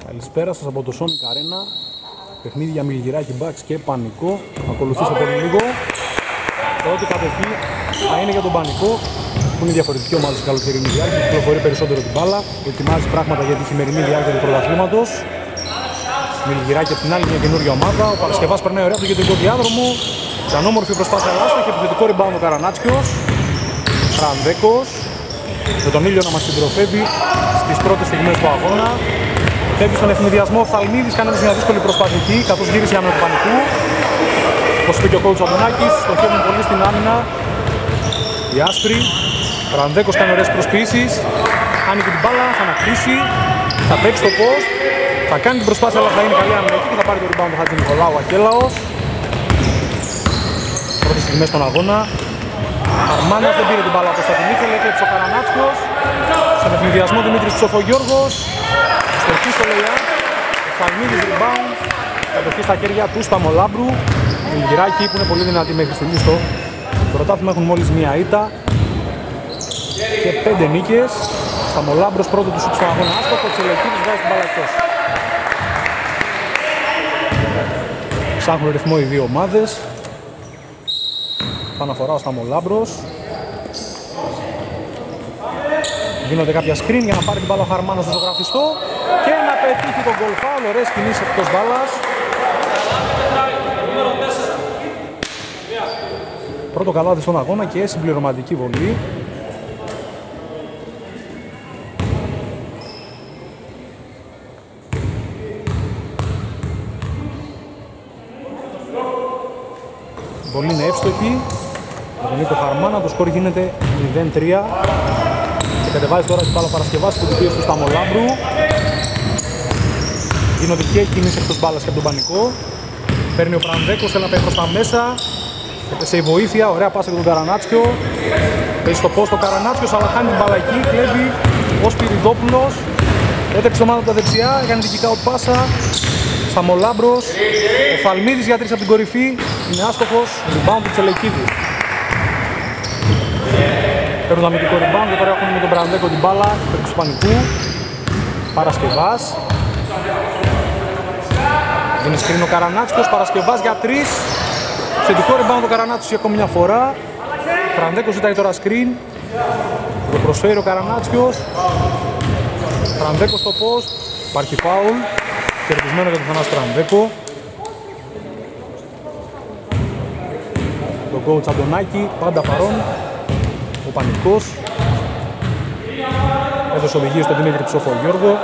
Καλησπέρα σας από το Sonic Arena. Παιχνίδι για Μιλγυράκι Bucks και Πανικό. Ακολουθεί σε πολύ λίγο. Πρώτη κατοχή θα είναι για τον Πανικό, που είναι διαφορετική ομάδα στην καλοκαιρινή διάρκεια. Κυκλοφορεί περισσότερο την μπάλα. Ετοιμάζει πράγματα για τη χειμερινή διάρκεια του πρωταθλήματος. Μιλγυράκι από την άλλη μια καινούργια ομάδα. Ο Παρασκευάς περνάει ωραία από το κεντρικό διάδρομο. Ήταν όμορφη προσπάθεια λάστα και επιθετικό rebound ο Καρανάτσιος. Ρανδέκος με τον ήλιο να μας συντροφεύει στις πρώτες στιγμές του αγώνα. Φεύγει στον ευνηδιασμό ο Φθαλμίδης, κάνοντας μια δύσκολη προσπάθεια εκεί, καθώς γύρισε άμυνα του Πανικού. Όπως είπε και ο coach Αντωνάκης, στοχεύουν πολύ στην άμυνα. Οι άσπροι. Ρανδέκος κάνει ωραίες προσποιήσεις. Χάνει και την μπάλα, θα ανακτήσει. Θα παίξει το post. Θα κάνει την προσπάθεια, αλλά θα είναι καλή άμυνα εκεί και θα πάρει το rebound του Χατζη Νικολάου Ακέλαος. Πρώτες στιγμές στον αγώνα. Αρμάνας δεν πήρε την μπάλα όπως θα την ήθελε, έκλεψε ο Καρανάτσιος. Στον ευνηδιασμό Δημήτρης Ψοφογιώργος. Στοχή στο Λεϊά. Ο Φαλμίδης rebound. Κατοχή στα χέρια του Σταμολάμπρου. Οι Μιλγυράκοι που είναι πολύ δυνατοί μέχρι στιγμή στο πρωτάθλημα έχουν μόλις μία ήττα και 5 νίκες. Σταμολάμπρος πρώτο του σουτ στον αγώνα άστοχο. Ο Τσελεκίδης βγάζει την μπάλα εκτός. Ψάχνουν ρυθμό οι δύο ομάδες. Παναφορά ο Σταμολάμπρος. Γίνονται κάποια screen για να πάρει την μπάλα ο Χαρμάνος στο ζωγραφιστό και να πετύχει τον goal foul. Ωραίες κινήσεις εκτός μπάλας. Πρώτο καλάθι στον αγώνα και συμπληρωματική βολή. Βολή είναι εύστοχη. Με τον Νίκο Χαρμάνα το σκορ γίνεται 0-3. Και κατεβάζει τώρα την μπάλα ο Παρασκευάς που την πίεση του Σταμολάμπρου. Γίνονται και κινήσεις εκτός μπάλας και από τον Πανικό. Παίρνει ο Πρανδέκος, θέλει να πάει προς τα μέσα. Έπεσε η βοήθεια, ωραία πάσα για τον Καρανάτσιο. Παίζει στο post ο Καρανάτσιος, αλλά χάνει την μπάλα εκεί. Κλέβει ο Σπυριδόπουλος. Έτρεξε το ομάδα από τα δεξιά, έκανε δική out πάσα. Σταμολάμπρος. Ο Φαλμίδης για 3 από την κορυφή. Είναι άστοχος. Rebound του Τσελεκίδη. Παίρνουν το αμυντικό rebound και τώρα έχουν με τον Πρανδέκο την μπάλα. Παίρνει του Πανικού. Παρασκευάς. Δίνει σκριν ο Καρανάτσιος. Παρασκευάς για 3. Θετικό rebound ο Καρανάτσιος για ακόμη μια φορά. Ο Πρανδέκος ζητάει τώρα screen. Το προσφέρει ο Καρανάτσιος. Πρανδέκος στο post. Υπάρχει foul. Κερδισμένο για τον Θανάση Πρανδέκο. Το coach Αντωνάκη πάντα παρόν. Ο Πανικός. Έδωσε οδηγίες στον Δημήτρη Ψοφογιώργο.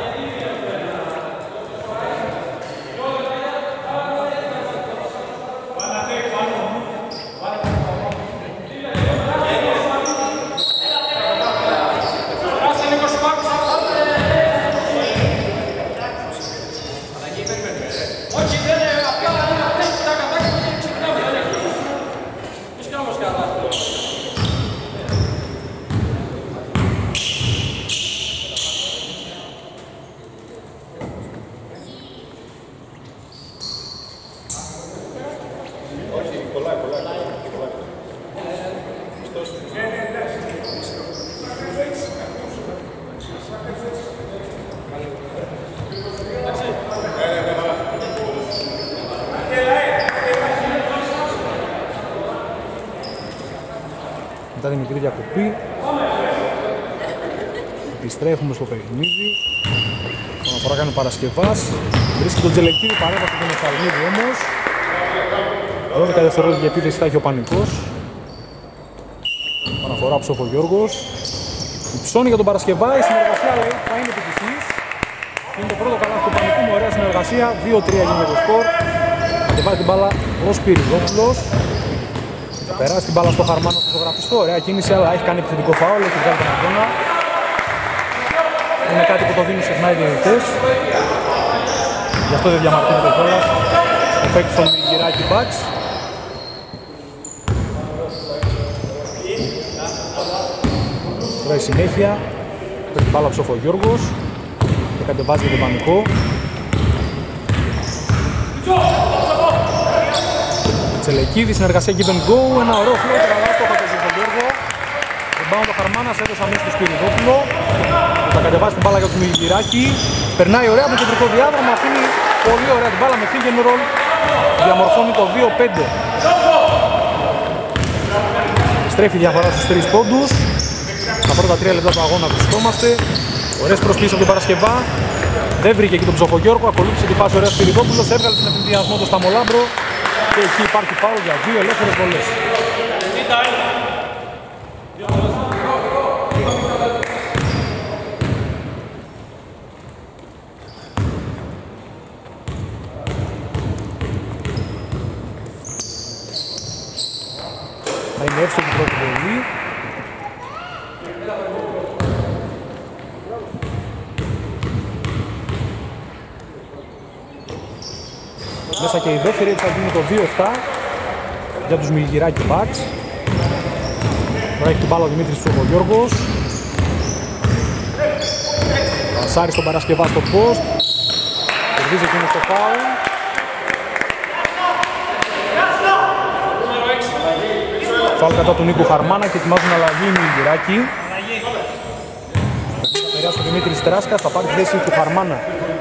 Μετά τη μικρή διακοπή επιστρέφουμε στο παιχνίδι. Τον αφορά κάνει ο Παρασκευάς. Βρίσκει τον Τζελεκίδη, παρέμβαση τον Οφθαλμίδη όμως. 12 δευτερόλεπτα για επίθεση θα έχει ο Πανικός. Παναφορά ο Ψοφογιώργος. Υψώνει για τον Παρασκευά, η συνεργασία λέει θα είναι επιτυχής. Είναι το πρώτο καλάθι του Πανικού με ωραία συνεργασία. 2-3 γίνεται το σκορ. Κατεβάζει την μπάλα ο Σπυριδόπουλος. Περάσει την μπάλα στο Χαρμάνο στο ζωγραφιστό. Ωραία κίνηση, αλλά έχει κάνει επιθετικό φάουλ. Έχει βγάλει τον αγώνα. Είναι κάτι που το δίνουν συχνά οι διαιτητές. Γι' αυτό δεν διαμαρτύρεται κιόλας ο παίκτης των Μιλγυράκι Bucks. Τώρα η συνέχεια. Παίρνει την μπάλα ο Ψοφογιώργος. Και κατεβάζει για τον Πανικό. Τσελεκίδη, συνεργασία give and go. Ένα ωραίο φλότ, αλλά στο από τον Γιώργο. rebound ο Χαρμάνας, έδωσε αμέσως στο Σπυριδόπουλο. Θα κατεβάσει την μπάλα για το Μιλιγυράκη. Περνάει ωραία με το κεντρικό διάδρομο, αφήνει πολύ ωραία την μπάλα με finger roll. Διαμορφώνει το 2-5. Στρέφει η διαφορά στους 3 πόντους. Τα πρώτα 3 λεπτά του αγώνα βρισκόμαστε. Ωραίες προσπίσεις από την Παρασκευά. Δεν βρήκε εκεί τον Ψοφογιώργο, ακολούθησε τη φάση ωραία Σπυριδόπουλος, έβγαλε τον ευθυνδιασμό του Σταμολάμπρο και εκεί υπάρχει φάουλ για 2 ελεύθερες βολές. Θα είναι εύστοχη την πρώτη βολή. Μέσα και η δεύτερη, έτσι θα γίνει το 2-7 για τους Μιλιγυράκη Bucks. Τώρα έχει την μπάλα ο Δημήτρης Ψοφογιώργος. Πασάρει στον Παρασκευά στο post. Κερδίζει εκείνο στο foul. Φάουλ κατά του Νίκου Χαρμάνα και ετοιμάζουν αλλαγή οι Μιλιγυράκη. Θα περάσει ο Δημήτρης Τράσκας, θα πάρει τη θέση του Χαρμάνα.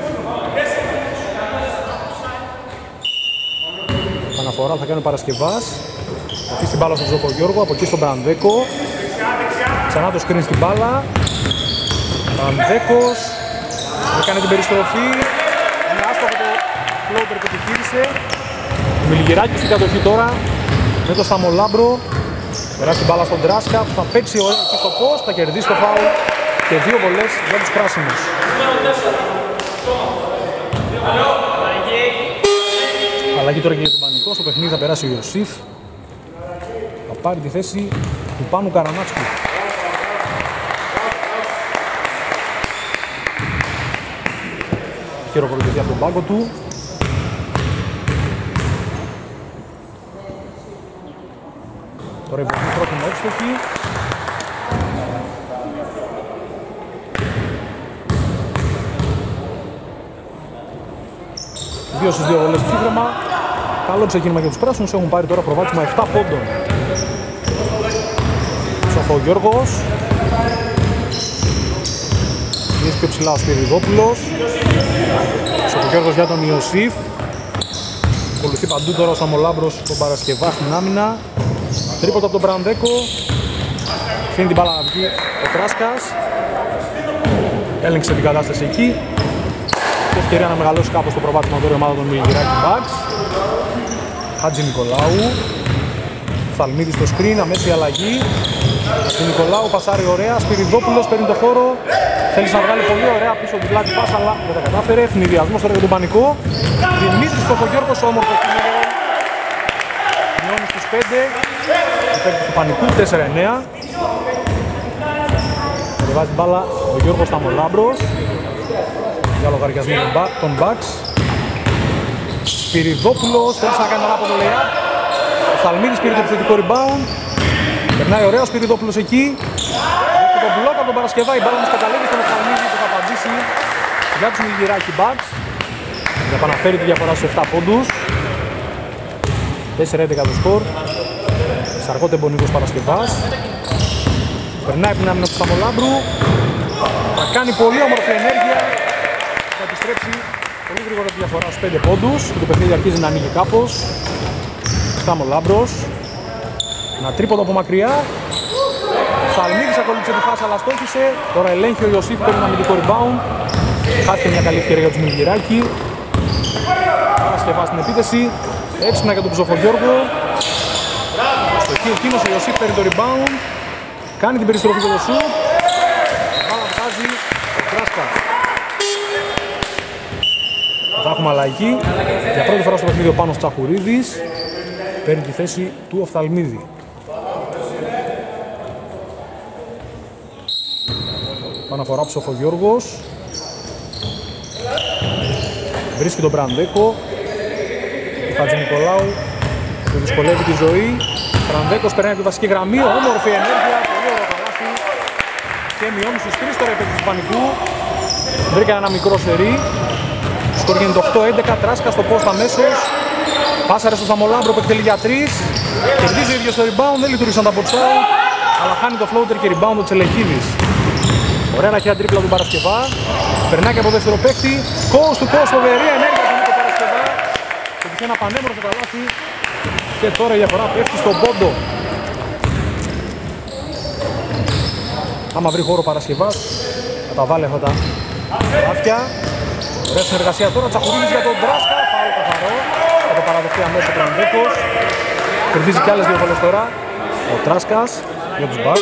Αναφορά θα κάνει ο Παρασκευάς. Αφήσει την μπάλα στον Ψοφογιώργο, από εκεί στον Μπρανδέκο. Ξανά το screen στην μπάλα. Μπρανδέκος έκανε την περιστροφή. Είναι άστοχο το floater που επιχείρησε. Ο Μιλιγυράκης στην κατοχή τώρα με το Σταμολάμπρο. Περάσει την μπάλα στον Τράσκα που θα παίξει ωραία εκεί στο post, θα κερδίσει το foul και 2 βολές για τους πράσινους. Αλλαγή τώρα και για τον Πανικό, στο παιχνίδι θα περάσει ο Ιωσήφ. Θα πάρει τη θέση του Πάνου Καρανάτσκου. Χειροκροτηθεί από τον πάγκο του. Τώρα η βοηθή πρώτη με εύστοχη. Δύο στις 2 βολές ψύχρωμα. Καλό ξεκίνημα για τους πράσινους, έχουν πάρει τώρα προβάδισμα 7 πόντων. Ψοφογιώργος. Είναι πιο ψηλά ο Σπυριδόπουλος. Ψοφογιώργος για τον Ιωσήφ. Ακολουθεί παντού τώρα ο Σταμολάμπρος τον Παρασκευά στην άμυνα. Τρίποτο από τον Μπρανδέκο. Αφήνει την μπάλα να βγει ο Τράσκας. Έλεγξε την κατάσταση εκεί. Και ευκαιρία να μεγαλώσει κάπως το προβάδισμα τώρα η ομάδα των Μιλιγυράκη Bucks. Χάτζη Νικολάου. Θαλμίδης στο screen, αμέση αλλαγή. Χάτζη Νικολάου πασάρει ωραία. Σπυριδόπουλος παίρνει το χώρο. Θέλει να βγάλει πολύ ωραία πίσω την πλάτη πάσα, αλλά δεν τα κατάφερε. Ευνηδιασμός τώρα για τον Πανικό. Δημήτρης Ψοφογιώργος, όμορφο κίνητο. Μειώνει στους 5. Ο παίκτης του Πανικού, 4-9. Κατεβάζει την μπάλα ο Γιώργος Σταμολάμπρος. Για λογαριασμό των Bucks. Σπυριδόπουλος, θέλει να κάνει ένα από το layup. Ο Θαλμίδης πήρε το επιθετικό rebound. Περνάει ωραίο ο Σπυριδόπουλος εκεί. Και τον μπλοκ από τον Παρασκευά, η μπάλα μας καταλήγει στον Θαλμίδη που θα απαντήσει για τους Μιλιγυράκη Bucks. Για να επαναφέρει τη διαφορά στους 7 πόντους. 4-11 το σκορ. Σαρκό τεμπονικός Παρασκευάς. Περνάει από την άμυνα του Σταμολάμπρου. Θα κάνει πολύ όμορφη ενέργεια. Θα επιστρέψει πολύ γρήγορα τη διαφορά στους 5 πόντους και το παιχνίδι αρχίζει να ανοίγει κάπως. Σταμολάμπρος. Ένα τρίποντο από μακριά. Θαλμίδης ακολούθησε τη φάση αλλά στόχισε. Τώρα ελέγχει ο Ιωσήφ, παίρνει ένα αμυντικό rebound. Χάθηκε μια καλή ευκαιρία για τους Μιλιγυράκη. Παρασκευά στην επίθεση. Έψινα για τον Ψοφογιώργο. Στο εκεί εκείνος ο Ιωσήφ παίρνει το rebound. Κάνει την περιστροφή για το σουτ. Μπάλα βγάζει ο Τράσκας. Θα έχουμε αλλαγή. Για πρώτη φορά στο παιχνίδι ο Πάνος Τσαχουρίδης παίρνει τη θέση του Οφθαλμίδη. Παναφορά Ψοφογιώργος. Βρίσκει τον Μπρανδέκο. Χάτζη Νικολάου που δυσκολεύει τη ζωή. Μπρανδέκος περνάει από τη βασική γραμμή. Όμορφη ενέργεια. Πολύ ωραίο καλάθι. Και μειώνει στους 3 τώρα επί του Πανικού. Βρήκαν ένα μικρό σερί. Σκορ γίνεται 8-11. Τράσκα στο post αμέσως. Πάσαρε στο Σταμολάμπρο που εκτελεί για 3. Κερδίζει ο ίδιος το rebound. Δεν λειτουργήσαν τα box out. αλλά χάνει το floater και rebound ο Τσελεκίδης. Ωραία ραχαία τρίπλα του Παρασκευά. Περνάει και από δεύτερο παίκτη. Coast to coast, φοβερή ενέργεια του Νίκο Παρασκευά. Και είχε ένα πανέμορφο καλάθι. Και τώρα η διαφορά πέφτει στον πόντο. Άμα βρει χώρο Παρασκευάς, θα τα βάλει αυτά τα καλάθια. Ωραία συνεργασία τώρα, Τσαχουρίδης για τον Τράσκα. Φάουλ καθαρό. Θα το παραδοχτεί αμέσως ο Τρανδέκος. Κερδίζει κι άλλες δύο βολές τώρα ο Τράσκας για τους Bucks.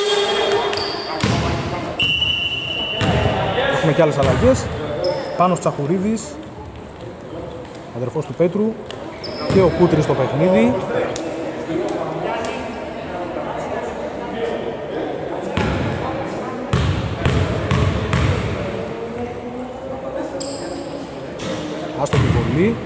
Έχουμε κι άλλες αλλαγές. Πάνος Τσαχουρίδης, αδερφός του Πέτρου, και ο Κούτρης στο παιχνίδι. Άστο την βολή.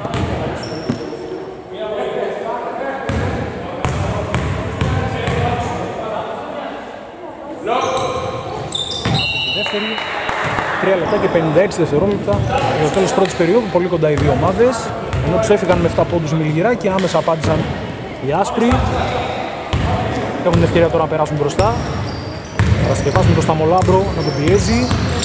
Δεύτερη, 3 λεπτά και 56 δευτερόλεπτα για το τέλος πρώτης περίοδου, πολύ κοντά οι δύο ομάδες. Ενώ τους έφυγαν με 7 πόντους Μιλγυρά και άμεσα απάντησαν οι άσπροι. Έχουν την ευκαιρία τώρα να περάσουν μπροστά. Παρασκευάς με το Σταμολάμπρο να τον πιέζει.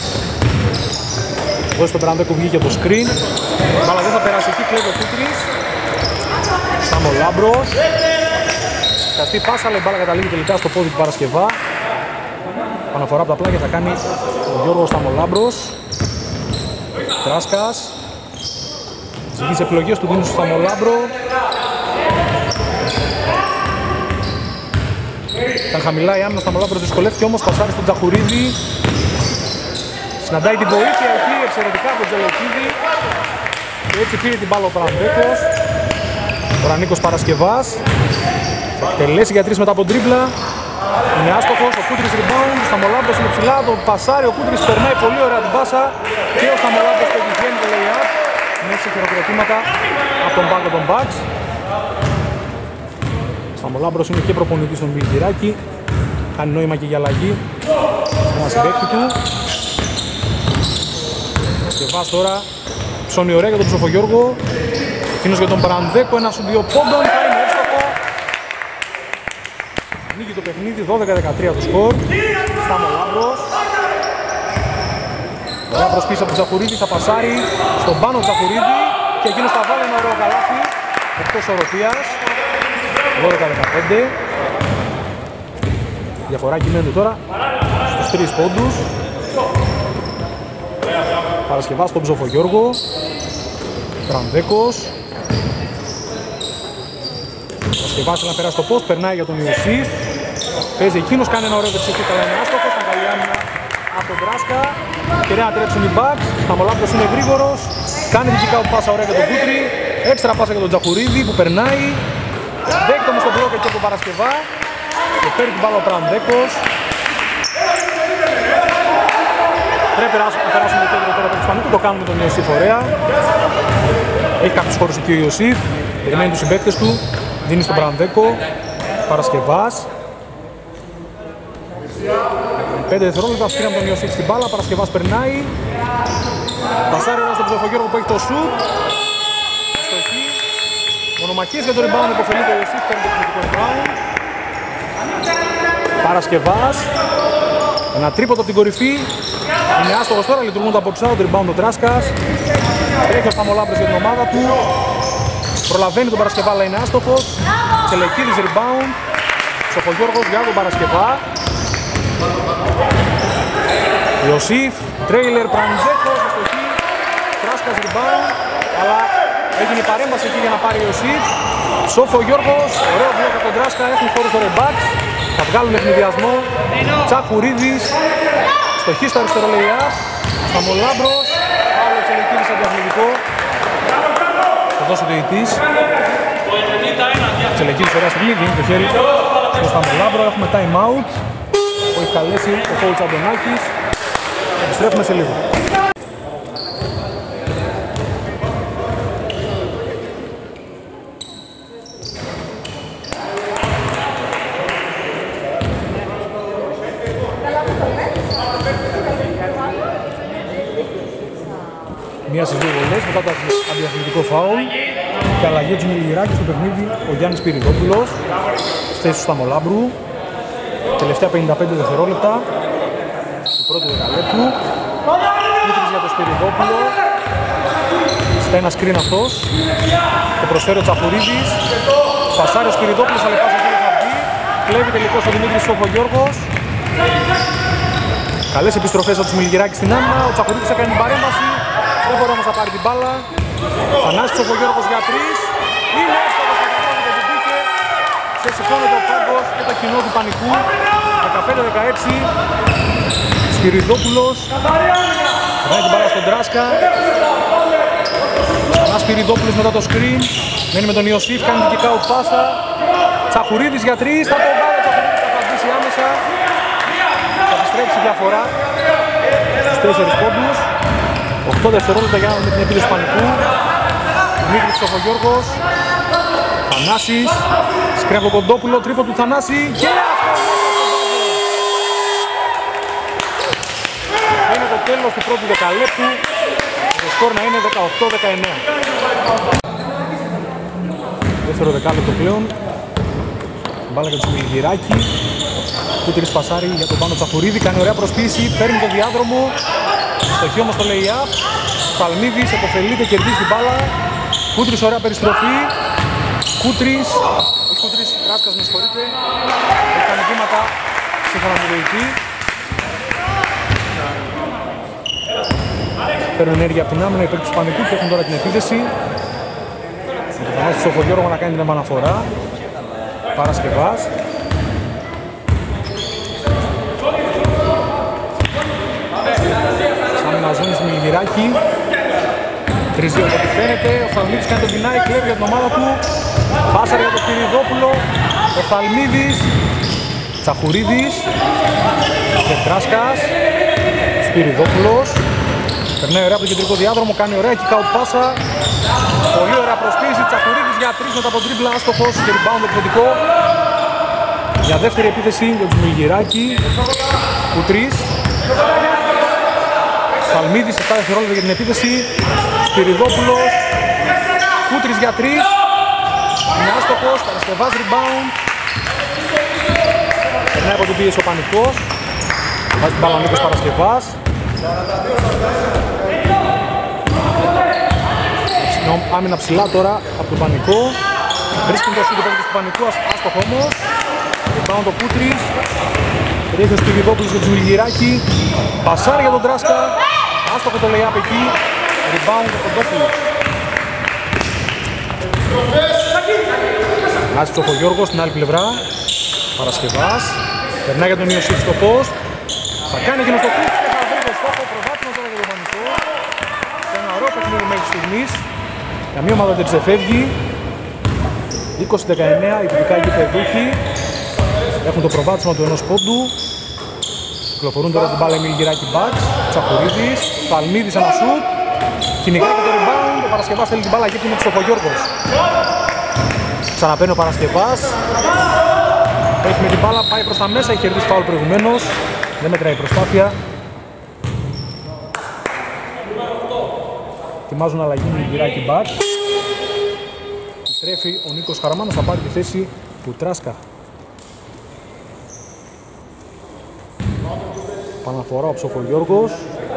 Εδώ στον Τρανδέκο βγήκε το screen. Μπάλα δεν θα περάσει εκεί, κλέβει ο Κούτρης. Σταμολάμπρος. Καστή πάσα, αλλά η μπάλα καταλήγει τελικά στο πόδι του Παρασκευά. Αναφορά από τα πλάγια θα κάνει ο Γιώργος Σταμολάμπρος. Τράσκας. Τις επιλογές του δίνουν στο Σταμολάμπρο. Ήταν χαμηλά η άμυνα, ο Σταμολάμπρος δυσκολεύτηκε όμως, πασάρει στον Τσαχουρίδη. Συναντάει την βοήθεια εκεί, εξαιρετικά από τον Τζελεκίδη. Και έτσι πήρε την μπάλα ο Τρανδέκος. Τώρα Νίκος Παρασκευάς. Θα εκτελέσει για 3 μετά από τρίπλα. Είναι άστοχος, ο Κούτρης rebound, ο Σταμολάμπρος είναι ψηλά, το πασάρει, ο Κούτρης περνάει πολύ ωραία την πάσα και ο Σταμολάμπρος το βγαίνει το lay-up μέσα σε χειροκροτήματα από τον πάγκο των Bucks. Ο Σταμολάμπρος είναι και προπονητής στον Μιλγυράκη, κάνει νόημα και για αλλαγή ένα συμπαίκτη του. Σκευάς τώρα, ψώνει ωραία για τον Ψοφογιώργο, εκείνος για τον Παρανδέκο, ένα σου 2 πόντων, θα είναι εύστοχο. Νίκη το παιχνίδι, 12-13 το σκορ. Σταμολάμπρος. Ωραία προσπίση από τον Τσαχουρίδη, θα πασάρει στον πάνω Τσαχουρίδη και εκείνος θα βάλει ένα ωραίο καλάθι εκτός οροφίας. 12-15. Διαφορά κυμαίνεται τώρα στους 3 πόντους. Παρασκευάς στον Ψοφογιώργο. Τρανδέκος. Παρασκευάς να περάσει το post, περνάει για τον Ιωσήφ. Παίζει εκείνος, κάνει ένα ωραίο δεξιφί, αλλά είναι άστοχος. Θα καλή άμυνα από τον Τράσκα. Κεραία τρέψουν οι Bucks. Σταμολάμπρος είναι γρήγορος. Κάνει την kick-out πάσα ωραία για τον Κούτρη. Έξτρα πάσα για τον Τζαχουρίδη που περνάει. Δέκτο μου στον μπλοκ εκεί από τον Παρασκευά. Και παίρνει την μπάλα ο Τρανδέκος. Πρέπει να περάσουν το κέντρο τώρα από τους Πανίκου. Το κάνουν με τον Ιωσήφ ωραία. Έχει κάποιους χώρους εκεί ο Ιωσήφ. Περιμένει τους συμπαίκτες του. Δίνει στον Τρανδέκο. Παρασκευάς. 5 δευτερόλεπτα σκρίνει από τον Ιωσήφ στην μπάλα. Παρασκευάς περνάει. Πασάρει ένα στον Ψοφογιώργο που έχει το σουτ. Στοχή. Μονομαχίες για το rebound, υποφελείται ο Ιωσήφ. Παίρνει το επιθετικό rebound. Παρασκευάς. Ένα τρίποντο από την κορυφή. Είναι άστοχος τώρα, λειτουργούν τα box out. Rebound ο Τράσκας. Τρέχει ο Σταμολάμπρος για την ομάδα του. Προλαβαίνει τον Παρασκευά, αλλά είναι άστοχος. Τσελεκίδης rebound. Ψοφογιώργος για τον Παρασκευά. Ιωσήφ, τρέιλερ, Πρανζέκος, αστοχή. Τράσκας rebound. Αλλά έγινε η παρέμβαση εκεί για να πάρει ο Ιωσήφ. Ψοφογιώργος, ωραίο μπλοκ από τον Τράσκα. Έχουν χώρο στο rebacks. Θα βγάλουν ευνηδιασμό. Τσαχουρίδης. Στοχή στο αριστερό lay-up. Σταμολάμπρος. Άλλο Τσελεκίδης αντιαθλητικό. Θα δώσει ο διαιτητής. Τσελεκίδης ωραία στιγμή, δίνει το χέρι στο Σταμολάμπρο. Έχουμε time out που έχει καλέσει ο coach Αντωνάκης. Επιστρέφουμε σε λίγο. Μία στις δύο βολές μετά το αντιαθλητικό φάουλ και αλλαγή του Μιλγυράκη στο παιχνίδι ο Γιάννης Πυριδόπουλος στη θέση του Σταμολάμπρου. Τελευταία 55 δευτερόλεπτα του πρώτου δεκαλέπτου. Κούτρις για το Σπυριδόπουλο. Στα ένα σκριν αυτός. Το προσφέρει ο Τσαχουρίδης. Πασάρει ο Σπυριδόπουλος, αλλά πάσα γύρω θα βγει. Κλέβει τελικώς ο Δημήτρης Σοφογιώργος. Καλές επιστροφές από τους Μιλγυράκη στην άμυνα. Ο Τσαχουρίδης έκανε την παρέμβαση. Δεν μπορεί όμως να πάρει την μπάλα. Θανάσης Σοφογιώργος για 3. Είναι εύκολος να καταφέρει το μπήκε. Ξεσηκώνεται ο πάγκος και το κοινό του πανικού. 15-16. Σπυριδόπουλος. Περνάει την μπάλα στον Τράσκα. Ξανά Σπυριδόπουλος μετά το screen. Μένει με τον Ιωσήφ, κάνει την kick out πάσα. Τσαχουρίδης για 3. Θα το βάλει ο Τσαχουρίδης, θα απαντήσει άμεσα. Θα επιστρέψει διαφορά στους 4 πόντους. 8 δευτερόλεπτα για να δούμε την επίδεση πανικού. Δημήτρης Σοφογιώργος. Θανάσης. Σκριν από τον Κοντόπουλο, τρίπο του Θανάση. Και αυτό είναι το τέλος του πρώτου δεκαλέπτου. Το σκορ να είναι 18-19. Δεύτερο δεκάλεπτο πλέον. Μπάλα για τους Μιλγυράκη. Κούτρις πασάρι για τον Πάνο Τσαχουρίδη. Κάνει ωραία προσποίηση. Παίρνει τον διάδρομο. Στοχή όμως το lay-up. Παλμίδης επωφελείται, κερδίζει την μπάλα. Κούτρις ωραία περιστροφή. Κούτρις. Όχι Κούτρις, Τράσκας με συγχωρείτε. Έχει κάνει βήματα σύμφωνα με το διαιτητή. Παίρνουν ενέργεια από την άμυνα υπέρ του Ισπανικού και έχουν τώρα την επίθεση. Με το Θανάση Σοφογιώργο να κάνει την επαναφορά. Παρασκευάς. Σαν ζώνη στη Μιλγυράκη. 3-2 από ό,τι φαίνεται. Ο Φαλμίδης κάνει τον πινάει, κλέβει για την ομάδα του. Πάσα για τον Σπυριδόπουλο. Ο Φαλμίδης. Τσαχουρίδης. Τετράσκας. Σπυριδόπουλος. Περνάει ωραία από τον κεντρικό διάδρομο, κάνει ωραία kick-out πάσα. Πολύ ωραία προσποίηση. Τσαχουρίδης για 3 μετά από τρίμπλα, άστοχος και rebound επιθετικό. Για δεύτερη επίθεση για τους Μιλγυράκη. Κουτρής. Σαλμίδης 7 δευτερόλεπτα για την επίθεση. Σπυριδόπουλος. Κούτρις για 3. Είναι άστοχος, Παρασκευάς rebound. Περνάει από την πίεση ο Πανικός. Βάζει την μπάλα Νίκος Παρασκευάς. Άμυνα ψηλά τώρα από τον Πανικό. Βρίσκει το σούτ του Πανικού, άστοχο όμως. Rebound ο Κούτρις. Ρίχνει ο Σπυριδόπουλος για τους Μιλγυράκη. Πασάρι για τον Τράσκα. Άστοχο το lay-up εκεί. Rebound ο Κοντόπουλος. Λάζει ο Γιώργος στην άλλη πλευρά. Παρασκευάς. Περνάει για τον Ιωσήφ στο post. Θα κάνει εκείνο το κουτ και θα βρει το στόχο. Προβάτημα τώρα για τον Πανικό. Σε ένα ωραίο παιχνίδι μέχρι στιγμής. Καμία ομάδα δεν ξεφεύγει. 20-19 οι τυπικά γηπεδούχοι έχουν το προβάτισμα του ενός πόντου. Κυκλοφορούν τώρα την μπάλα οι Μιλγυράκη Bucks. Τσαχουρίδης, Παλμίδης ένα σουτ. Κυνηγάει και το rebound. Ο Παρασκευάς θέλει την μπάλα εκεί που είναι ο Γιώργος. Ξαναπαίνει ο Παρασκευάς. Έχει με την μπάλα, πάει προς τα μέσα, έχει κερδίσει φάουλ προηγουμένως. Δεν μετράει η προσπάθεια. Ετοιμάζουν αλλαγή οι Μιλγυράκη Bucks. Επιστρέφει ο Νίκος Χαραμάνος, θα πάρει τη θέση του Τράσκα. Παναφορά ο Ψοφογιώργος.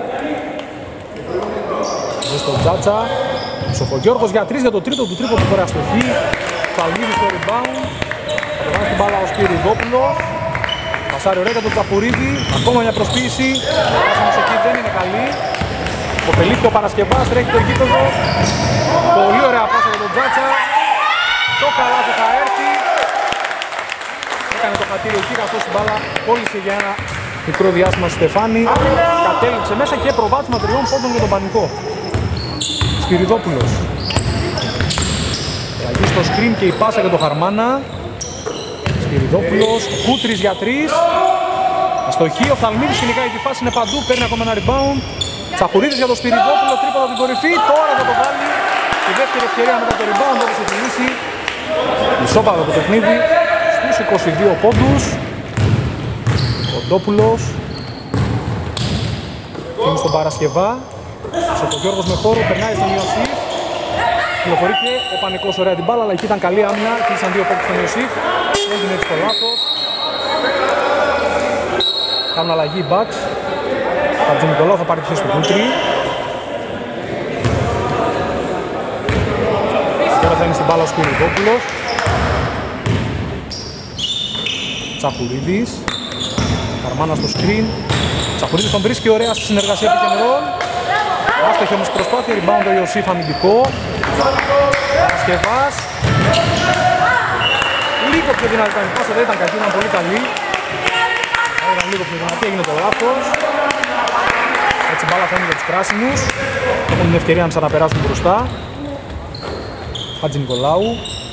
Δες τον Τζάτσα. Ψοφογιώργος για 3 για το τρίτο του τρίπο του τώρα αστοχή. Παλμίδης στο rebound. Θα το κάνει την μπάλα ο Σπυριδόπουλος. Πασάρει ωραία για τον Τσαχουρίδη. Ακόμα μια προσποίηση. Πάσαμε εκεί δεν είναι καλή. Ο Πελίκη ο Παρασκευάς τρέχει το γήπεδο. Πολύ ωραία πάσα για τον Τζάτσα. Το καλάθι θα έρθει. Έκανε το χατήριο εκεί καθώς η μπάλα κόλλησε για ένα μικρό διάστημα στο Στεφάνι. Κατέληξε μέσα και προβάτισμα 3 πόντων για τον Πανικό. Σπυριδόπουλος. Αλλαγή στο screen και η πάσα για τον Χαρμάνα. Σπυριδόπουλος. Κούτρις για 3. Αστοχή. Ο Θαλμίδης κυνηγάει τη φάση, είναι παντού. Παίρνει ακόμα ένα rebound. Τσαχουρίδης για τον Σπυριδόπουλο. Τρίποδο από την κορυφή. Τώρα θα το βάλει. Η δεύτερη ευκαιρία μετά το rebound όπως έχει λύσει. Ισόπαδο το παιχνίδι στους 22 πόντους. Κοντόπουλος. Φύγει στον Παρασκευά. Σοφογιώργος με χώρο, περνάει στον Ιωσήφ. Κυκλοφορεί και ο Πανικός ωραία την μπάλα, αλλά εκεί ήταν καλή άμυνα. Κλείσαν 2 πόντους στον Ιωσήφ. Έγινε έτσι το λάθος. Κάνουν αλλαγή οι Bucks. Χατζηνικολάου θα πάρει τη θέση του Κούτρι. Τώρα θα είναι στην μπάλα ο Σπυριδόπουλος. Τσαχουρίδης. Καρμάνα στο screen. Τσαχουρίδης τον βρίσκει ωραία στη συνεργασία pick and roll. Άστοχη όμως προσπάθεια, rebound ο Ιωσήφ αμυντικό. Παρασκευάς. Λίγο πιο δυνατή ήταν η πάσα, δεν ήταν κακή, ήταν πολύ καλή. Ήταν λίγο πιο δυνατή, έγινε το λάθος. Έτσι μπάλα θα είναι για τους πράσινους. Έχουν την ευκαιρία να ξαναπεράσουν μπροστά. Χατζηνικολάου.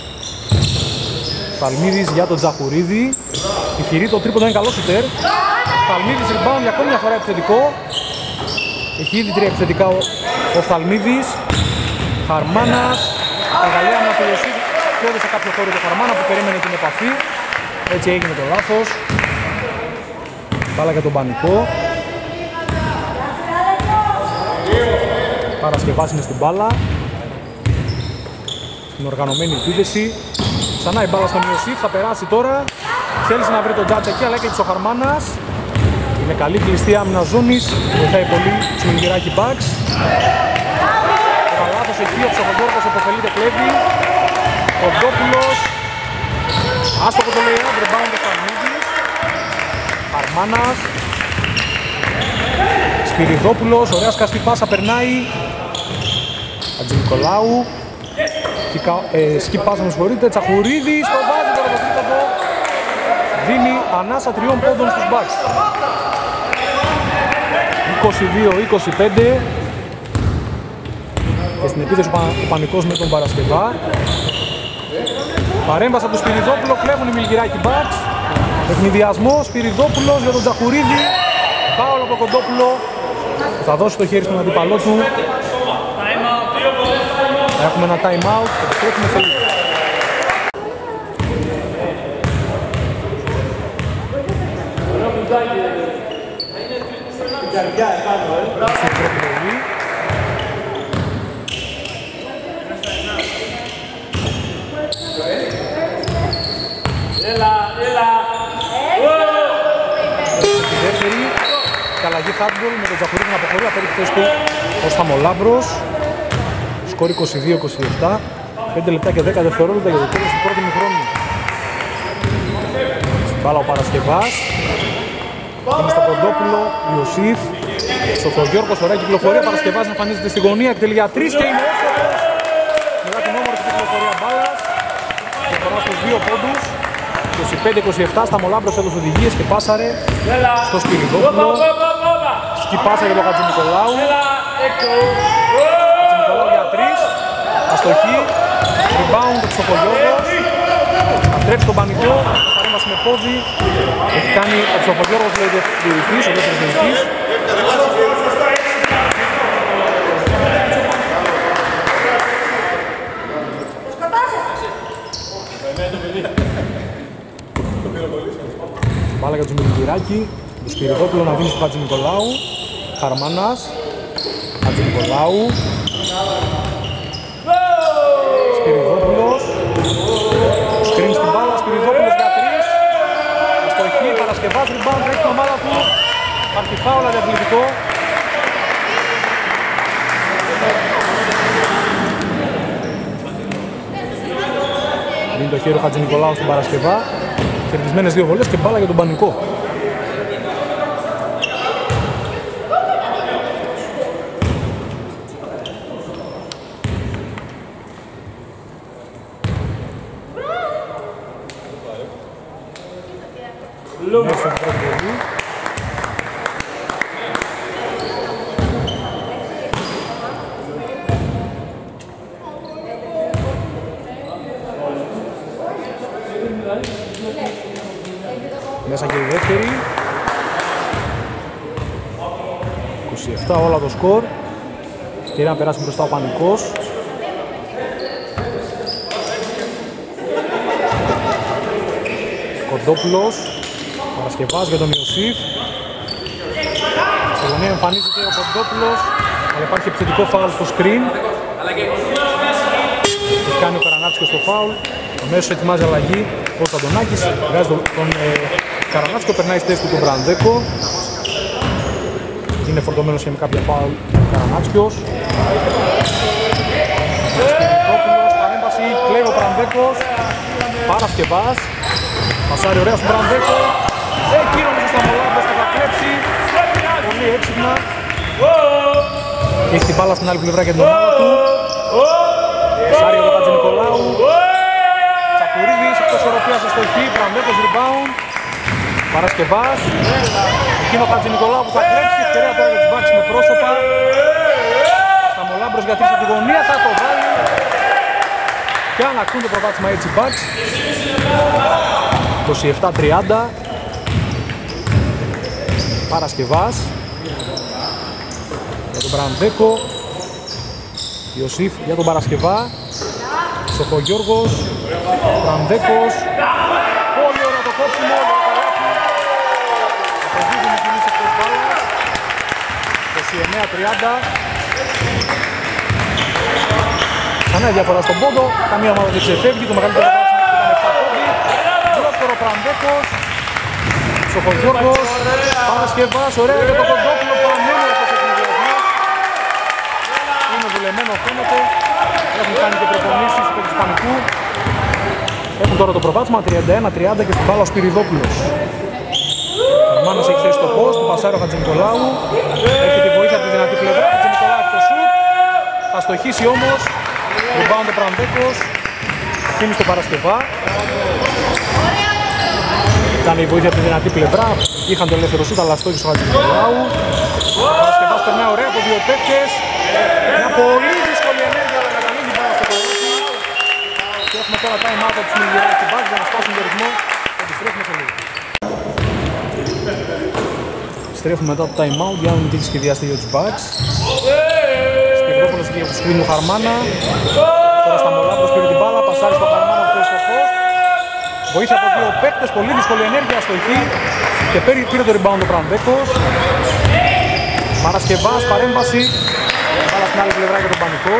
Θαλμίδης για τον Τζαχουρίδη. Επιχειρεί το τρίποντο, είναι καλό σουτέρ. Θαλμίδης rebound για ακόμη μια φορά επιθετικό. Έχει ήδη 3 επιθετικά ο Θαλμίδης. Χαρμάνας. Αγαλέα να τελειώσει και έδωσε κάποιο χώρο το Χαρμάνα που περίμενε την επαφή. Έτσι έγινε το λάθος. Μπάλα για τον Πανικό. Παρασκευάς είναι στην μπάλα. Στην οργανωμένη επίθεση. Ξανά η μπάλα στον Ιωσήφ, θα περάσει τώρα. Θέλησε να βρει τον Τζάτσα εκεί, αλλά έκλειψε ο Χαρμάνας. Είναι καλή κλειστή άμυνα ζώνης. Βοηθάει πολύ στο Μιγυράκι Bucks. Ένα λάθος εκεί, ο Ψοχογιώργος επωφελείται, κλέβει. Κοντόπουλος. Άστοχο το λέει, rebound ο Χαρμίδης. Χαρμάνας. Σπυριδόπουλος, ωραία σκαστή πάσα, περνάει. Χατζηνικολάου. Σκι πάσα, με συγχωρείτε. Τσαχουρίδης, το βάζει τώρα το τρίτο. Δίνει ανάσα 3 πόντων στους Bucks. 22-25. Και στην επίθεση ο Πανικός με τον Παρασκευά. Παρέμβαση από τον Σπυριδόπουλο, κλέβουν οι Μιλγυράκοι Bucks. Παιχνιδιασμός, Σπυριδόπουλος για τον Τζαχουρίδη. Φάουλ από τον Κοντόπουλο. Θα δώσει το χέρι στον αντίπαλό του. Θα έχουμε ένα time out. Επιστρέφουμε σε λίγο. Στη δεύτερη, αλλαγή hardball με τον Τζαχουρίδη να αποχωρεί από τη θέση του ο Σταμολάμπρος. Σκορ 22-27. 5 λεπτά και 10 δευτερόλεπτα για το τέλος του πρώτου μηχρόνου. Μπάλα ο Παρασκευάς. Είναι στο Κοντόπουλο, Ιωσήφ. Στο Θοδιόρκος, ωραία κυκλοφορία. Παρασκευάς εμφανίζεται στη γωνία, εκτελεί για 3 και είναι εύκολος. Μετά την όμορφη κυκλοφορία μπάλας. Και φορά στους 2 πόντους. 25-27, Σταμολάμπρος έδωσε οδηγίες και πάσαρε στο Σπυριδόπουλο. Σκι πάσα για τον Χατζηνικολάου. Χατζηνικολάου για 3. Αστοχή. Rebound του Ψοφογιώργος. Θα τρέψει τον Πανικό. Παρέμβαση με πόδι. Έχει κάνει ο Ψοφογιώργος ο δεύτερος διαιτητής. Μπάλα για τους Μιλγυράκη. Το Σπυριδόπουλο να δίνει στο Χατζηνικολάου. Χαρμάνας. Χατζηνικολάου. Σπυριδόπουλος. Σκριν στην μπάλα. Σπυριδόπουλος για 3. Αστοχή. Παρασκευάς. Rebound. Τρέχει την ομάδα του. Υπάρχει φάουλα για αθλητικό. Δίνει το χέρι ο Χατζηνικολάου στην Παρασκευά. Κερδισμένες 2 βολές και μπάλα για τον Πανικό. Μέσα στο πρώτο παιδί. Μέσα και η δεύτερη. 27 όλα το σκορ. Ευκαιρία να περάσει μπροστά ο Πανικός. Κοντόπουλος. Παρασκευάς για τον Ιωσήφ. Στη γωνία εμφανίζεται ο Κοντόπουλος, αλλά υπάρχει επιθετικό φάουλ στο screen. Έχει κάνει ο Καρανάτσικος στο φάουλ. Αμέσως ετοιμάζει αλλαγή ο Καντονάκης. Βγάζει τον Καρανάτσιο περνάει στη θέση του τον Μπραντέκο. Είναι φορτωμένος και με κάποια φάουλ Καρανάτσιος. Σπυριτόπουλος, παρέμβαση, κλαίει ο Μπραντέκος. Παρασκευάς. Πασάρει ωραία στον Μπραντέκο. Εκείνο μέσα στα Μολάμπος θα τα κλέψει. Πολύ έξυπνα. Και έχει την μπάλα στην άλλη πλευρά για την ομάδα του. Πασάρει ο Χατζηνικολάου. Τσακουρίδης, εκτός οροφίας αστοχή. Μπραντέκος rebound. Παρασκευάς. Εκείνο ο Χατζηνικολάου που θα κλέψει. Ευκαιρία τώρα για τους Bucks με πρόσωπα. Στα Μολάμπρος για τρίτη τη γωνία. Θα το βάλει. Και ανακτούν το προβάδισμα έτσι Bucks. 27-30. Παρασκευάς για τον Μπραντέκο. Ιωσήφ για τον Παρασκευά. Σοφογιώργος. Μπραντέκος. Πολύ ωραίο το κόψιμο. Αποδίδουν οι κινήσεις εκτός μπάλας. 29-30. Ξανά διαφορά στον πόντο. Καμία ομάδα δεν ξεφεύγει. Το μεγαλύτερο προβάδισμα ήταν 7 πόντι. Δεύτερο Μπραντέκος. Σοφογιώργος. Παρασκευάς. Ωραία για το Κοντόπουλο. Πανέμορφος εκμηδιασμός. Είναι δουλεμένο φαίνεται. Έχουν κάνει και προπονήσεις του Ισπανικού. Έχουν τώρα το προβάδισμα 31-30 και στην μπάλα ο Σπυριδόπουλος. Ο Μάνος έχει θέσει το post, του πασάρει ο Χατζηνικολάου. Έχει τη βοήθεια από τη δυνατή πλευρά. Χατζηνικολάου έχει το σουτ. Θα στοχίσει όμως. Rebound ο Μπραντέκος. Αφήνει στο Παρασκευά. Ήταν η βοήθεια από τη δυνατή πλευρά. Είχαν το ελεύθερο σούτ, αλλά στόχισε ο Χατζηνικολάου. Ο Παρασκευάς περνάει ωραία από δύο παίκτες. Μια πολύ δύσκολη ενέργεια, αλλά καταλήγει πάρα στο κορίτσι. Και έχουμε τώρα time out από τους Μιλγεράκη Bucks για να σπάσουν τον ρυθμό. Επιστρέφουμε σε λίγο. Επιστρέφουμε μετά το time out για να μην τύχει σχεδιαστεί για τους Bucks. Σπυριδόπουλος και για τους σκριν του Χαρμάνα. Τώρα στα Μολάμπρος πήρε την μπάλα, πασάρει στο Χαρμάνα που είναι στο φως. Βοήθεια από δύο παίκτες, πολύ δύσκολη ενέργεια στο εκεί. Και πήρε το rebound ο Μπραντέκος. Παρασκευάς, παρέμβαση. Μπάλα στην άλλη πλευρά για τον Πανικό.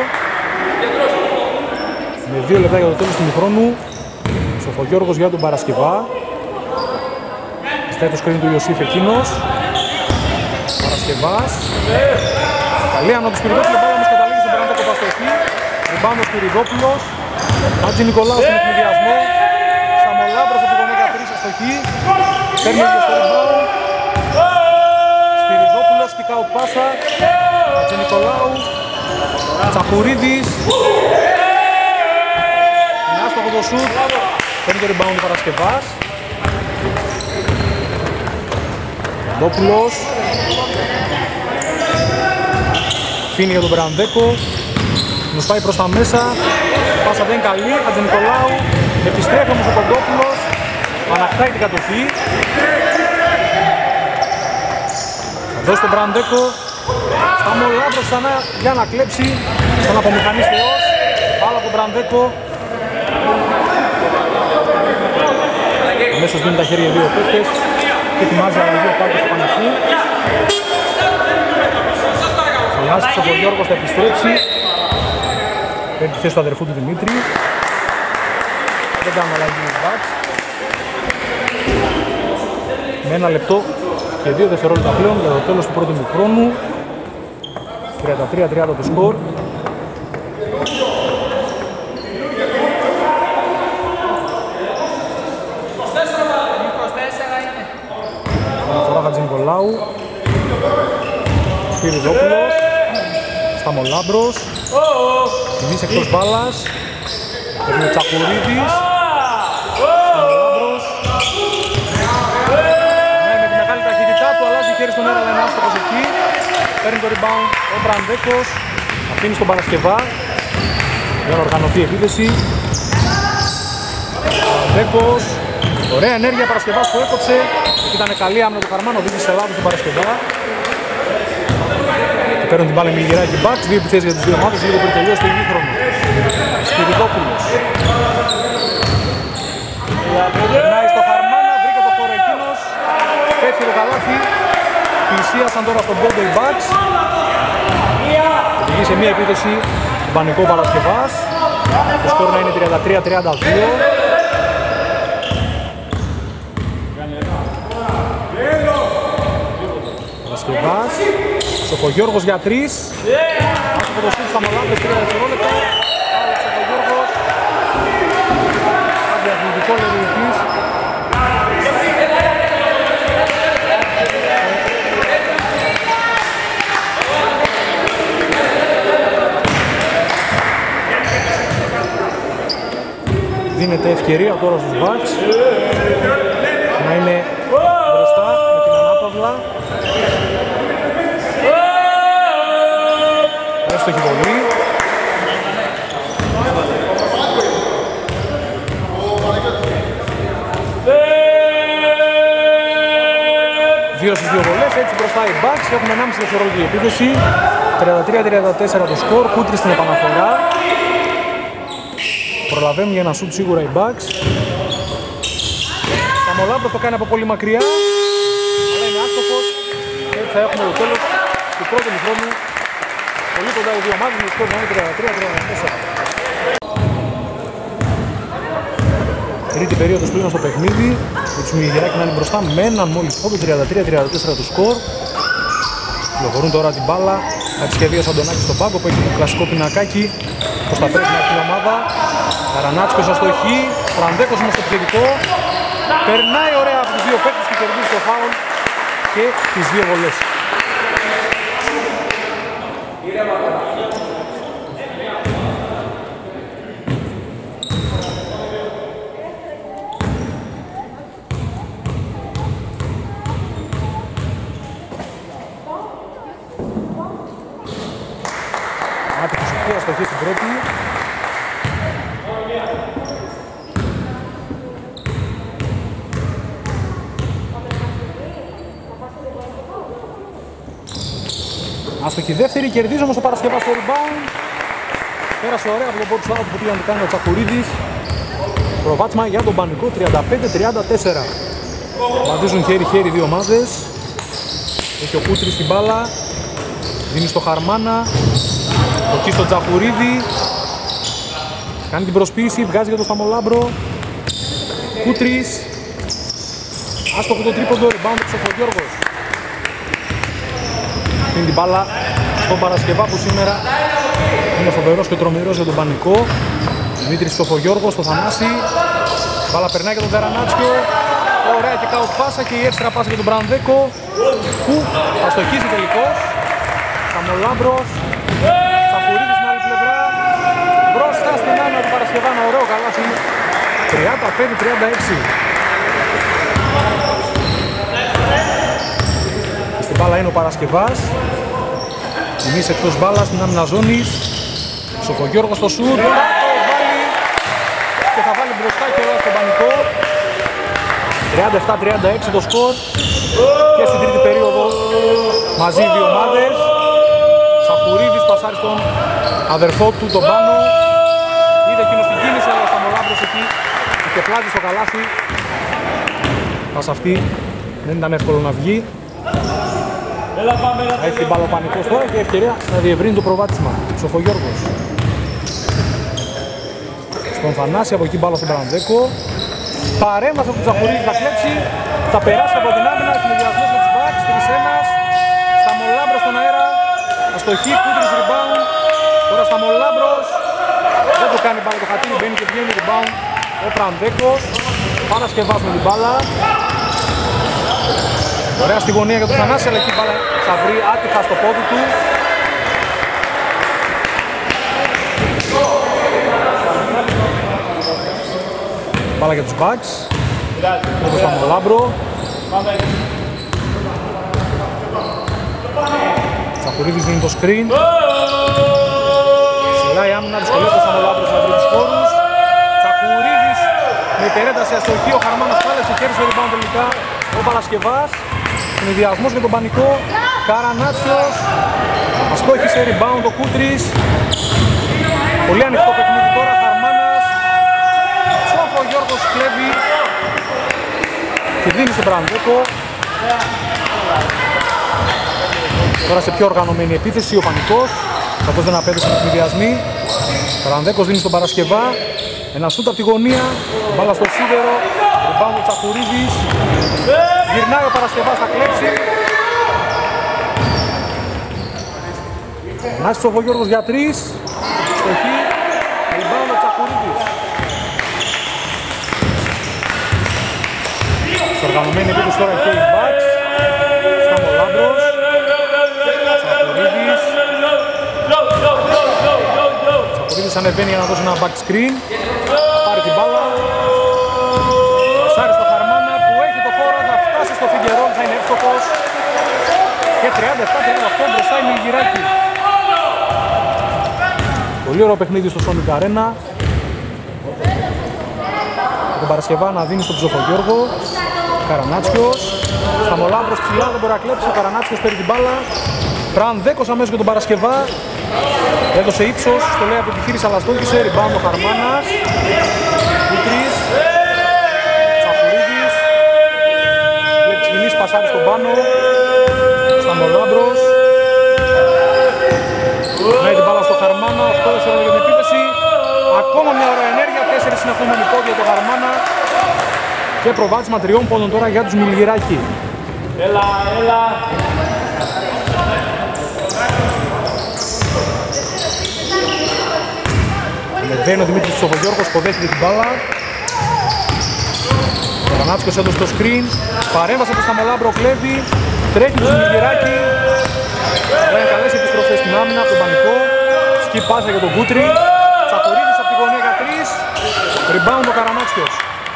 Με 2 λεπτά για το τέλος του ημιχρόνου. Σοφογιώργος για τον Παρασκευά. Στάει το σκριν του Ιωσήφ εκείνος. Παρασκευάς. Καλή ανώ του Σπυριδόπουλου, μπάλα όμως καταλήγει στον Μπραντέκο παστοχή. Rebound ο Σπυριδόπουλος. Χατζηνικολάου στον εκμηδιασμό. Σταμολάμπρος από τη γωνία για 3 αστοχή. Παίρνει ίδιο στο rebound. Σπυριδόπουλος, kick out πάσα. Χατζηνικολάου. Τσαχουρίδης. Είναι άστοχο το σουτ. Παίρνει το rebound ο Παρασκευάς. Ντόπουλος. Φύνει για τον Μπραντέκο. Nos πάει προς τα μέσα. Πάσα δεν είναι καλή. Χατζηνικολάου. Επιστρέφει όμως ο Κοντόπουλος. Ανακτάει την κατοχή. Θα δώσει τον Μπραντέκο. Στα Μολάμπρος ξανά για να κλέψει. Στον απομηχανής Θεός. Πάλα από τον Μπραντέκο. Αμέσως δίνει τα χέρια δύο παίκτες. Και ετοιμάζει αλλαγή ο Πάκος του Πανικού. Αλλάζει ο Γιώργος, θα επιστρέψει. Παίρνει τη θέση του αδερφού του Δημήτρη. Δεν κάνουν αλλαγή με τους Bucks. Με 1 λεπτό και 2 δευτερόλεπτα πλέον για το τέλος του πρώτου ημιχρόνου. 33-30 το σκορ. Αναφορά Χατζηνικολάου. Σπυριδόπουλος. Σταμολάμπρος. Κινείς εκτός μπάλας. Παίρνει ο Τσακουρίδης. Σταμολάμπρος. Με τη μεγάλη ταχύτητά του αλλάζει χέρι στον αέρα, αλλά είναι άστοχος εκεί. Παίρνει το rebound ο Μπραντέκος. Αφήνει στον Παρασκευά για να οργανωθεί η επίθεση. Μπραντέκος. Ωραία ενέργεια Παρασκευάς που έκοψε. Ήταν καλή άμυνα του Χαρμάνο, δίνει σε λάθος στον Παρασκευά. Παίρνουν την μπάλα οι Μιλγεράκη Bucks, 2 επιθέσεις για τις δύο ομάδες, λίγο πριν τελειώσει το ημίχρονο. Σπυριδόπουλος. Περνάει στο Χαρμάνα, βρήκε το χώρο εκείνος. Πέφτει το καλάθι. Πλησίασαν τώρα στον πόντο οι Bucks. Οδηγεί σε μία επίθεση Πανικό Παρασκευάς. Το σκορ να είναι 33-32. Παρασκευάς. Σοφογιώργος για 3. Από το σούτ Σταμολάμπρος 3 δευτερόλεπτα. Άλλο Σοφογιώργος. Αντιαθλητικό λεωδητής. Δίνεται ευκαιρία τώρα στους Bucks να είναι μπροστά με την ανάπαυλα. Έστοχη βολή. Δύο στις δύο βολές, έτσι μπροστά οι Bucks. Έχουν 1,5 δευτερόλεπτη επίθεση. 33-34 το σκορ, Κούτρις στην επαναφορά. Προλαβαίνουν για ένα σουτ σίγουρα οι Bucks. Σταμολάμπρος το κάνει από πολύ μακριά, αλλά είναι άστοχος. Έτσι θα έχουμε το τέλος του πρώτου χρόνου. Πολύ κοντά οι δύο ομάδες, με σκορ να είναι 33-34. Τρίτη περίοδος πλέον στο παιχνίδι. Με τους Μιγεράκη να είναι μπροστά με έναν μόλις πόντο, 33-34 το σκορ. Κυκλοφορούν τώρα την μπάλα. Αντισχεδία ο Αντωνάκης στον πάγκο που έχει το κλασικό πινακάκι. Πώς θα πρέπει να έχει η ομάδα. Καρανάτσκος αστοχή. Φραντέκος είναι στο επιθετικό. Περνάει ωραία από τους δύο παίκτες και κερδίζει το φάουλ και τις δύο βολές. Άτυχος εκεί, αστοχή στην πρώτη. Άστοχη δεύτερη, κερδίζει όμως ο Παρασκευάς στο rebound. Πέρασε ωραία από τον πόντο του που πήγαν να κάνει ο Τσακουρίδης. Προβάτσμα για τον Πανικό, 35-34. Βαδίζουν χέρι-χέρι δύο ομάδες. Έχει ο Κούτρης την μπάλα. Δίνει στο Χαρμάνα. Εκεί στο Τσακουρίδη. Κάνει την προσποίηση, βγάζει για τον Σταμολάμπρο. Κούτρης. Άστοχο το τρίποντο, rebound του Σοφογιώργος. Είναι την μπάλα στον Παρασκευά που σήμερα είναι φοβερός και τρομερός για τον Πανικό. Δημήτρης Σοφογιώργος στο Θανάση. Μπάλα περνάει για τον Καρανάτσιο. Ωραία και κάουτ πάσα και η έξτρα πάσα για τον Μπρανδέκο που αστοχίζει τελικώς. Σταμολάμπρος. Τσακουρίδης στην άλλη πλευρά. Μπροστά στην άμυνα του Παρασκευά, ένα ωραίο καλάθι. 35-36. Στην μπάλα είναι ο Παρασκευάς. Εμείς εκτός μπάλας στην άμυνα ζώνης. Σοφογιώργος στο σουτ. Και θα βάλει μπροστά και όλα στον Πανικό. 37-36 το σκορ. Και στην τρίτη περίοδο μαζί οι δύο ομάδες. Σαχουρίδης πασάρει στον αδερφό του τον Πάνο. Είδε εκείνος την κίνηση, αλλά ο Σταμολάμπρος εκεί είχε πλάτη στο καλάθι. Πας αυτή δεν ήταν εύκολο να βγει. Έχει την μπάλα ο Πανικός τώρα και ευκαιρία να διευρύνει το προβάτισμα. Σοφογιώργος. Στον Θανάση, από εκεί μπάλα στον Παρανδέκο. Παρέμβαση από τον Τσαχουρίδη θα κλέψει. Θα περάσει από την άμυνα, συνδυασμός με τους Bucks. 3-1. Σταμολάμπρος στον αέρα. Αστοχή, Κούτρης rebound. Τώρα Σταμολάμπρος. Δεν το κάνει μπάλα το χατήρι, μπαίνει και βγαίνει rebound. Ο Παρανδέκος. Παρασκευάς με την μπάλα. Ωραία στη γωνία για τον Θανάση, αλλά εκεί μπάλα θα βρει άτυχα στο πόδι του. Μπάλα για τους Bucks. Με τον Σταμολάμπρο. Τσακουρίδης δίνει το screen. Ψηλά η άμυνα, δυσκολεύεται ο Σταμολάμπρος να βρει τους χώρους. Τσακουρίδης με υπερένταση αστοχή, ο Χαρμάνας πάλεψε, κέρδισε το rebound τελικά. Ο Παρασκευάς. Συνδυασμός για τον Πανικό. Καρανάτσιος. Αστόχησε rebound ο Κούτρης. Πολύ ανοιχτό παιχνίδι τώρα. Χαρμάνας. Σοφογιώργος κλέβει. Και δίνει στον Μπρανδέκο. Τώρα σε πιο οργανωμένη επίθεση ο Πανικός. Καθώς δεν απέδωσε με συνδυασμοί. Μπρανδέκος δίνει στον Παρασκευά. Ένα σούτ από τη γωνία. Μπάλα στο σίδερο. Rebound ο Τσαχουρίδης. Γυρνάει ο Παρασκευάς, θα κλέψει. Ανάσης Ψοφογιώργος για 3. Στοχή. Rebound ο Τσακουρίδης. Στο οργανωμένη επίθεση τώρα και οι Bucks. Σταμολάμπρος. Τσακουρίδης. Τσακουρίδης ανεβαίνει για να δώσει ένα back screen. Πάρει την μπάλα. Πασάρει στο Χαρμάνα που έχει το χώρο να φτάσει στο Φιγκερόλ. Θα είναι εύστοχος. Και 37-38 μπροστά η Μιλγυράκη. Πολύ ωραίο παιχνίδι στο Sonic Arena. Τον Παρασκευά να δίνει στον Ψοφογιώργο. Καρανάτσιος. Σταμολάμπρος ψηλά, δεν μπορεί να κλέψει. Ο Καρανάτσιος παίρνει την μπάλα. Μπραν δέκος αμέσως για τον Παρασκευά. Έδωσε ύψος, στο λέει από επιχείρηση αλλά στόχισε. Ριμπάουντ ο Χαρμάνας. Κούτρης. Τσαφουρίδης. Λεπτσκινής πασάρει στον πάνω. Σταμολάμπρος. Με την μπάλα στο Χαρμάνα. 8 δευτερόλεπτα για την επίθεση. Ακόμα μια ωραία ενέργεια. 4 συνεχόμενοι πόδια για τον Χαρμάνα. Και προβάδισμα 3 πόντων τώρα για τους Μιλγυράκη. Έλα. Ανεβαίνει ο Δημήτρης Ψοφογιώργος, υποδέχεται την μπάλα. Ο Καρανάτσιος έδωσε το screen. Παρέμβαση από το Σταμολάμπρο, κλέβει. Τρέχει τους Μιλγυράκη. Θα είναι καλές επιστροφές στην άμυνα από τον Πανικό. Σκι πάσα για τον Κούτρι. Τσακουρίδης από τη γωνία για 3. Rebound ο Καρανάτσιος.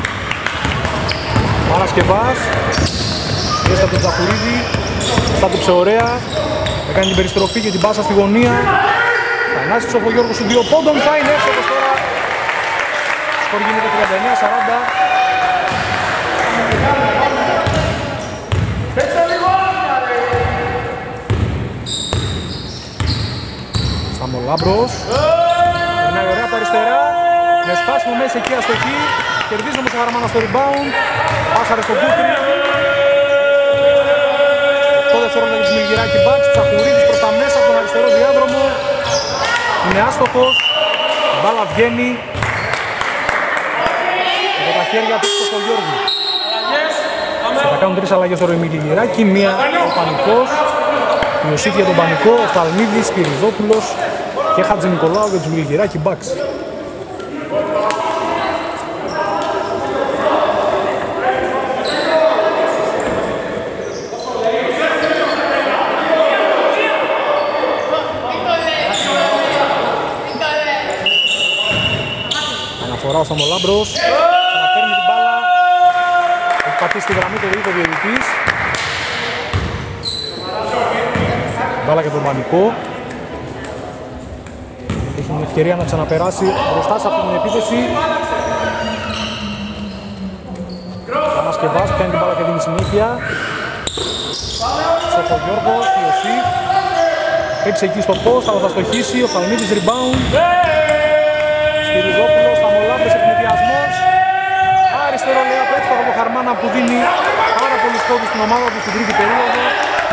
Παρασκευάς. Έστα από τον Τσακουρίδη. Στάτουψε ωραία. Έκανε την περιστροφή και την πάσα στη γωνία. Θανάσης Ψοφογιώργος του 2 πόντων. Θα είναι εύστοχος τώρα. Σκορ γίνεται 39-40. Σταμολάμπρος. Περνάει ωραία από τα αριστερά. Με σπάσιμο μέσα εκεί αστοχή. Κερδίζει όμως ο Χαρμάνα στο rebound. Πάσαρε στον Κούτρι. 8 δευτερόλεπτα για τους Μιλγυράκη Bucks. Τσαχουρίδης προς τα μέσα από τον αριστερό διάδρομο. Είναι άστοχος. Η μπάλα βγαίνει. Από τα χέρια του Ψοφογιώργου. Θα κάνουν 3 αλλαγές τώρα οι Μιλγυράκη. Μία ο Πανικός. Ιωσήφ για τον Πανικό. Ο Φθαλμίδης, Σπυριδόπουλος και Χατζηνικολάου για τους Μιλγυράκη Bucks. Αναφορά ο Σταμολάμπρος. Ξαναπαίρνει την μπάλα. Έχει πατήσει τη γραμμή του ο διαιτητής. Μπάλα για τον Πανικό. Έχει την ευκαιρία να ξαναπεράσει μπροστά σε αυτή την επίθεση. Πανασκευάς, παίρνει την μπάλα και δίνει συνήθεια. Ψοφογιώργος, Ιωσήφ. Έψε εκεί στο post, αλλά θα στοχίσει. Ο Φαλμίδης rebound. Σπυριδόπουλος, Σταμολάμπρος, εκνευριασμός. Αριστερό λέει από εύστοχο από Χαρμάνα που δίνει πάρα πολλούς πόντους στην ομάδα του στην τρίτη περίοδο.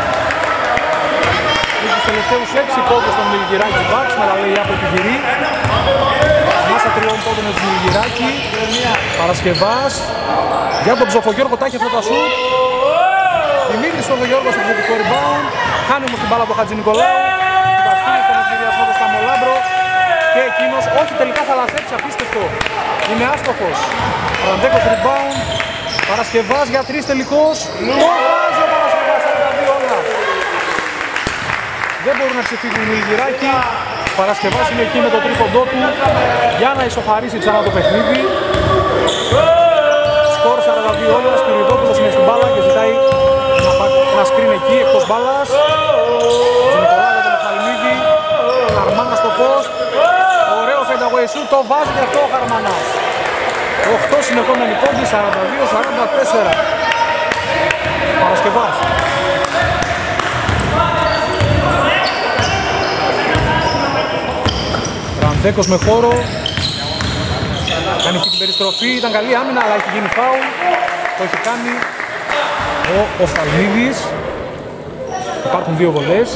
Με τους τελευταίους 6 πόντους των Μιλγυράκη Bucks, με τα λέει από επιχειρή. Μάσα 3 πόντων με τους Μιλγυράκη. Παρασκευάς. Για τον Ψοφογιώργο τα έχει αυτά τα σουτ. Δημήτρης Ψοφογιώργος στο επιθετικό rebound. Χάνει όμως την μπάλα από τον Χατζηνικολάου. Βαστίνει στον εκνευριασμό του Σταμολάμπρο. Και εκείνος, όχι τελικά θα λαθέψει, απίστευτο. Είναι άστοχος. Παραντέκος rebound. Παρασκευάς για 3 τελικός. Το βάζει ο Παρασκευάς, 42 όλα. Δεν μπορούν να ξεφύγουν οι Μιλγυράκη. Παρασκευάς είναι εκεί με το τρίποντό του για να ισοφαρίσει ξανά το παιχνίδι. Σκορ 42 όλα. Σπυριδόπουλος είναι στην μπάλα και ζητάει ένα screen εκεί εκτός μπάλας. Τζενικολάου για τον Μιχαλμίδη. Χαρμάνας στο post. Ωραίο fadeaway shoot, το βάζει και αυτό ο Χαρμανάς. 8 συνεχόμενοι πόντοι, 42-44. Παρασκευάς. Ραντέκος με χώρο. Κάνει και την περιστροφή, ήταν καλή άμυνα αλλά έχει γίνει φάουλ. Το έχει κάνει ο Οφθαλμίδης. Υπάρχουν 2 βολές.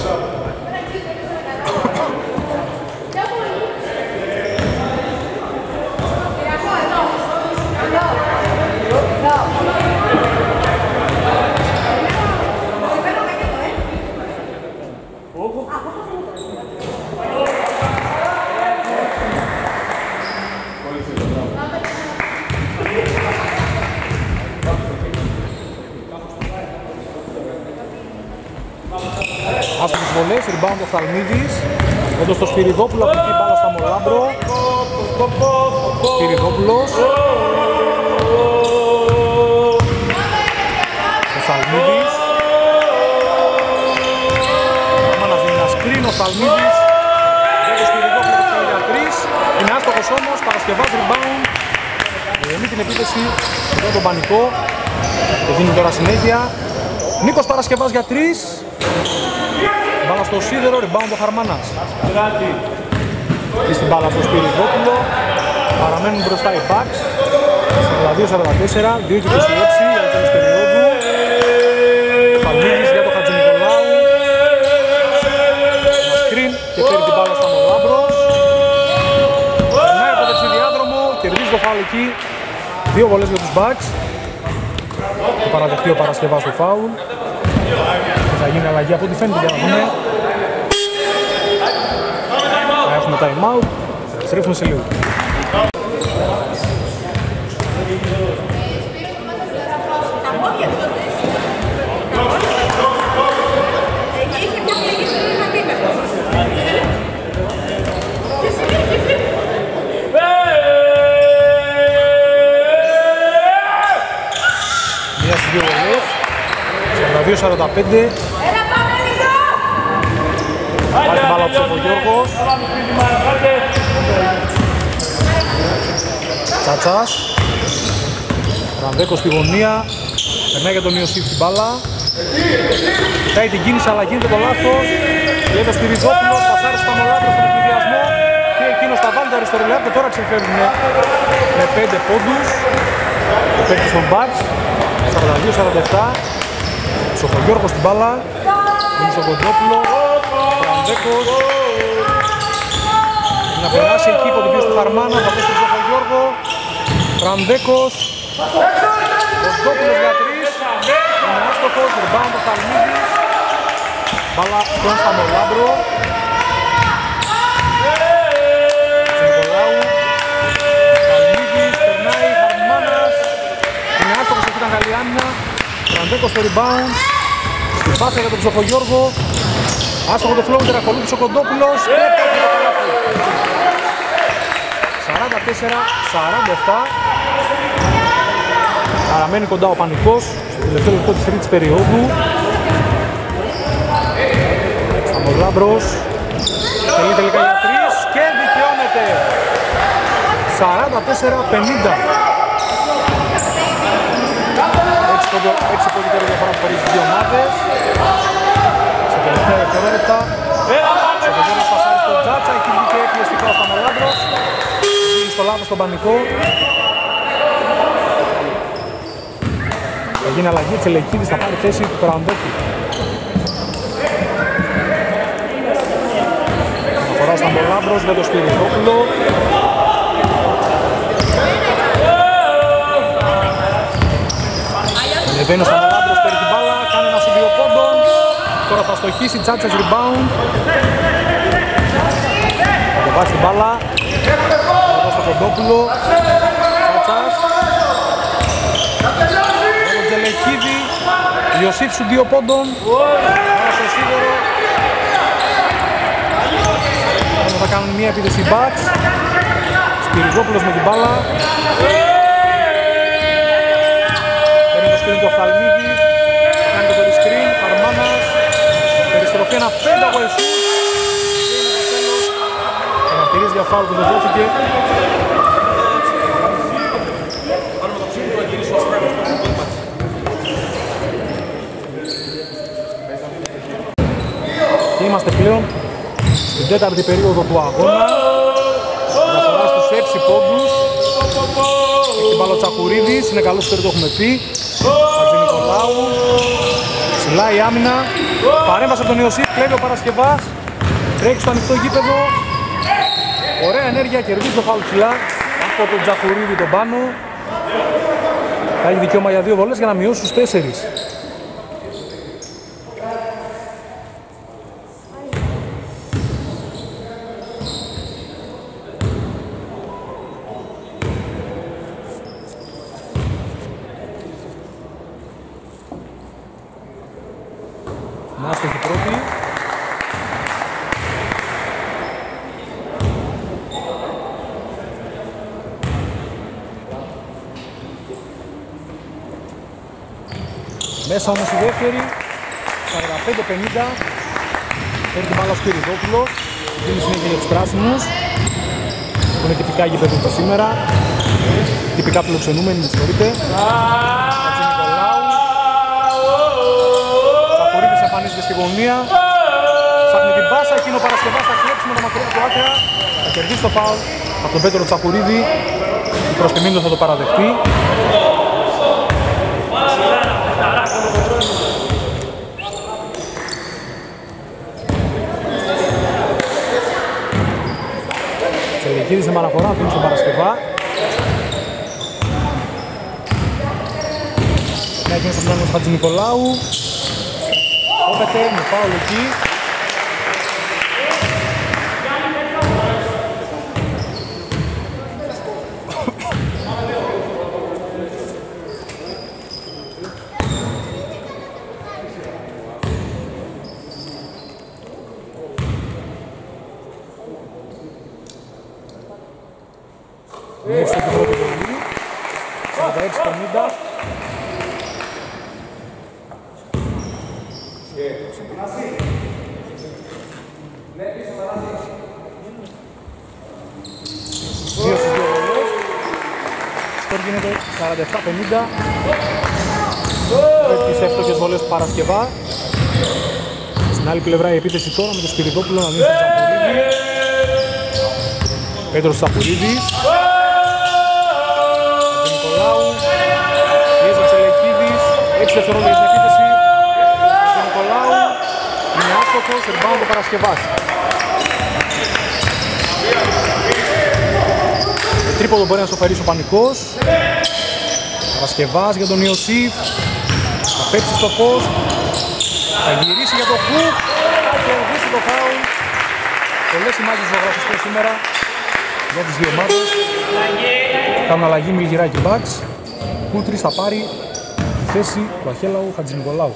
Άστοχες βολές, rebound ο Φθαλμίδης. Εδώ στο Σπυριδόπουλο, απλική μπάλα στα Μολάμπρο. Σπυριδόπουλος. Ο Φθαλμίδης. Μάνας δίνει ένα screen, ο Φθαλμίδης. Για το Σπυριδόπουλο το θέλει για 3. Είναι άστοχος όμως, παρασκευάζει rebound. Δίνει την επίθεση εδώ τον Πανικό. Και δίνει τώρα συνέχεια. Νίκος Παρασκευάς για 3. Μπάλα στο σίδερο, rebound ο Χαρμάνας. Και στην μπάλα στο Σπυριδόπουλο. Παραμένουν μπροστά οι Bucks. 42-44, 2-26 για το τέλος περίοδου. Φαλμίδης για τον Χατζηνικολάου. Ένα screen και φέρει την μπάλα στα Μολάμπρος. Περνάει από δεξιδιάδρομο, κερδίζει το φάουλ εκεί. 2 βολές για τους Bucks. Θα παραδεχτεί ο Παρασκευάς το φάουλ. Θα γίνει αλλαγή από ό,τι φαίνεται, για να δούμε. Θα έχουμε time out. Θα επιστρέφουμε σε λίγο. Μία στις 2 βολές. 42-45. Πάει την μπάλα ο Γιώργος. Τσάτσας. Ρανδέκος στη γωνία. Περνάει για τον Ιωσήφ την μπάλα. Κοιτάει την κίνηση αλλά γίνεται το λάθος. Και το Σπυριδόπουλος πασάρει στα Μολάμπρο στον εκδιασμό. Και εκείνος θα βάλει το αριστερό και τώρα ξεφεύγουν με 5 πόντους. Ο παίκτης των Bucks. 42-47. Ψοφογιώργος στην μπάλα. Είναι στον Κοντρόπουλο. Ρανδέκος. Να περάσει εκεί από την πίεση του Χαρμάνα. Θα πέσει στον Ψοφογιώργο. Ρανδέκος. Κοντρόπουλος για 3. Είναι άστοχος. Rebound ο Φαλμίδης. Μπάλα στον Σταμολάμπρο. Νικολάου. Φαλμίδης. Περνάει. Χαρμάνας. Είναι άστοχος εκεί ήταν καλή άμυνα. Ρανδέκος στο rebound. Στην πάσα για τον Ψοφογιώργο. Άστοχο το floater, ακολούθησε ο Κοντόπουλος. 44-47. Παραμένει κοντά ο Πανικός στο τελευταίο λεπτό της τρίτης περίοδου. Σταμολάμπρος. Τελεί τελικά για 3 και δικαιώνεται. 44-50. 6 πόντια διαφορά που χωρίζει τις δύο ομάδες. Σε τελευταία δευτερόλεπτα. Στο Κοντόπουλος πασάρει στον Τζάτσα, εκεί βγήκε πιεστικά ο Σταμολάμπρος. Βγήκε στο λάθος στον Πανικό. Θα γίνει αλλαγή, Τσελεκίδης θα πάρει θέση του Περαντέκη. Αφορά ο Σταμολάμπρος με το Σπυριδόπουλο. Ανεβαίνει ο Σταμολάμπρος, παίρνει την μπάλα, κάνει ένα σου 2 πόντων. Τώρα θα στοχίσει, Τσάτσας rebound. Θα το βάζει την μπάλα. Εδώ στο Κοντόπουλο. Τσάτσας. Εδώ τον Τζελεκίδη. Ιωσήφ σου 2 πόντων. Άρα στο σίδερο. Εδώ θα κάνουν μία επίθεση Bucks. Σπυριδόπουλος με την μπάλα. Το Φαλμίδη, κάνει το περιστριν, Χαρμάνας, περιστροφή ένα 5 από εσύ. Και είναι το τέλος. Χαρακτηρίζει για φάουλ που δεν δόθηκε. Και είμαστε πλέον στην τέταρτη περίοδο του αγώνα. Διαφορά στους 6 πόντους. Έχει την μπάλα ο Τσακουρίδης, είναι καλός που το έχουμε πει. Χατζηνικολάου, ψηλά η άμυνα, παρέμβαση από τον Ιωσήφ, κλέβει ο Παρασκευάς, τρέχει στο ανοιχτό γήπεδο, ωραία ενέργεια, κερδίζει το φάουλ ψηλά από τον Τζακουρίδη τον πάνω. Θα έχει δικαίωμα για 2 βολές για να μειώσει στους 4. Μέσα όμως η δεύτερη, 45-50. Παίρνει την μπάλα ο Σπυριδόπουλος. Δίνει συνέχεια για τους πράσινους. Που είναι τυπικά γηπεδούτα σήμερα. Τυπικά φιλοξενούμενοι, με συγχωρείτε. Χατζηνικολάου. Τσακουρίδης εμφανίζεται στη γωνία. Ψάχνει την πάσα, εκείνο ο Παρασκευάς θα κλέψει με τα μακριά του άκρα. Θα κερδίσει το φάουλ από τον Πέτρο Τσακουρίδη. Η προς τιμήν του θα το παραδεχτεί. Τσελεκίδης σε παραφορά, αφήνει στον Παρασκευά. Να γίνει στο πλάνο του Χατζηνικολάου. Κόπεται με φάουλ εκεί. Μέχρι στο πρώτο παιδί, 46-50. Δύο στους δύο βολές. Σκορ γίνεται 47-50. Τις εύστοχες βολές του Παρασκευά. Στην άλλη πλευρά η επίθεση τώρα με το Σπυριδόπουλο να δίνει στον Τσαπουρίδη. Πέτρος Τσαπουρίδης. Χατζηνικολάου. Πιέζει ο Τσελεκίδης. 6 δευτερόλεπτα για την επίθεση. Χατζηνικολάου. Είναι άστοχος. Rebound ο Παρασκευάς. Τρίποδο μπορεί να σοφερίσει ο Πανικός. Παρασκευάς για τον Ιωσήφ. Θα παίξει στο φως. Θα γυρίσει για το χουκ. Θα κερδίσει το φάουλ. Πολλές σημάδες ζωγραφιστές σήμερα για τις δύο ομάδες. Κάνουν αλλαγή Μιλγυράκη Bucks. Κούτρης θα πάρει τη θέση του Αχέλαου Χατζηνικολάου.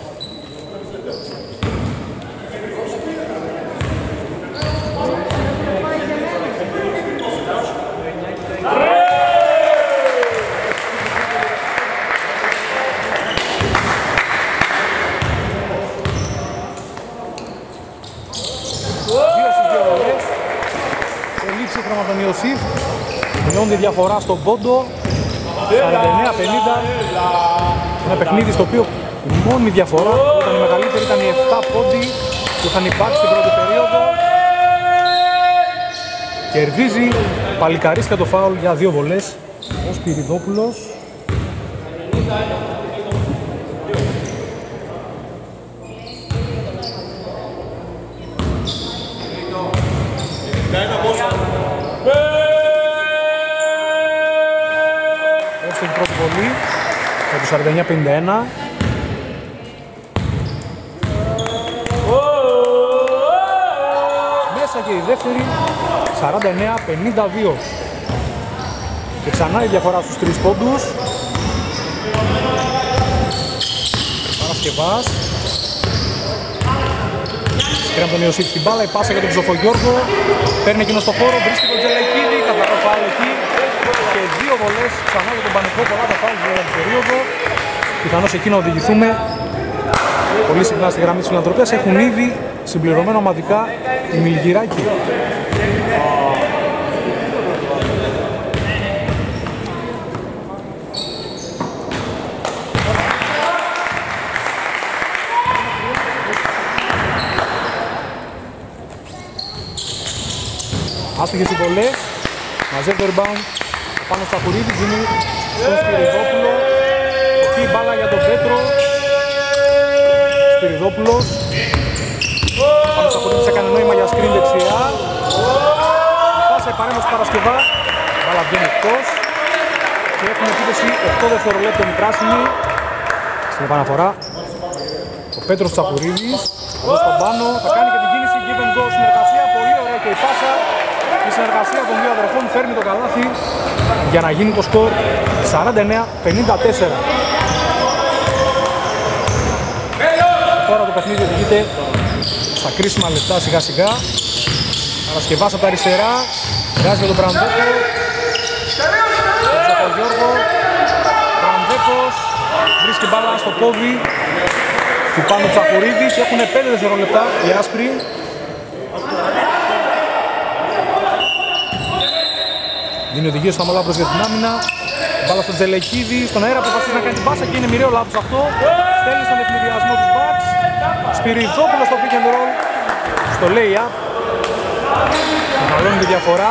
Από τον Ιωσήφ, μειώνει τη διαφορά στον πόντο, 49-50. Ένα παιχνίδι στο οποίο η μόνη διαφορά που ήταν η μεγαλύτερη ήταν οι 7 πόντοι που είχαν υπάρξει στην πρώτη περίοδο. Κερδίζει παλικαρίσκα το φάουλ για 2 βολές ο Σπυριδόπουλος. Στην πρώτη βολή για το 49-51. Μέσα και η δεύτερη 49-52. Και ξανά η διαφορά στους 3 πόντους. Παρασκευάς. Πήραμε τον Ιωσήφ στην μπάλα, η πάσα για τον Ψοφογιώργο. Παίρνει εκείνο στο χώρο, βρίσκει τον Τζελαϊκίδη, καθαρό φάουλ εκεί. Και 2 βολές ξανά για τον Πανικό, πολλά τα φάουλ για την περίοδο. Πιθανώς εκεί να οδηγηθούμε πολύ συχνά στη γραμμή της φιλανθρωπίας. Έχουν ήδη συμπληρωμένο ομαδικά η Μιλγυράκη. Άστοχες οι βολές, μαζεύει το rebound πάνω στα Κουρίδη, δίνει στον Σπυριδόπουλο. Εκεί η μπάλα για τον Πέτρο. Σπυριδόπουλος. Πάνω στα Κουρίδη έκανε νόημα για screen δεξιά. Πάσα η παρέμβαση Παρασκευά, μπάλα βγαίνει εκτός. Και έχουμε επίθεση 8 δευτερολέπτων οι πράσινοι. Στην επαναφορά ο Πέτρος Τσαπουρίδης. Εδώ στον πάνω, θα κάνει και την κίνηση give and go συνεργασία, πολύ ωραία και η πάσα. Η συνεργασία των δύο αδερφών φέρνει το καλάθι για να γίνει το σκορ 49-54. Τώρα το παιχνίδι οδηγείται στα κρίσιμα λεπτά σιγά σιγά. Παρασκευάς από τα αριστερά, βγάζει για τον Μπρανδέκο. Τον Γιώργο, Μπρανδέκος, βρίσκει μπάλα στο πόδι του Πάνου Τσαχουρίδη και έχουν 5 δευτερόλεπτα οι άσπροι. Δίνει οδηγίες στο Αμολάμπρος για την άμυνα. Μπάλα στον Τζελεκίδη, στον αέρα αποφασίζει να κάνει την πάσα και είναι μοιραίο λάθος αυτό. Στέλνει στον ευνηδιασμό του Bucks. Σπυριδόπουλος στο pick and roll, στο lay-up. Μεγαλώνει τη διαφορά.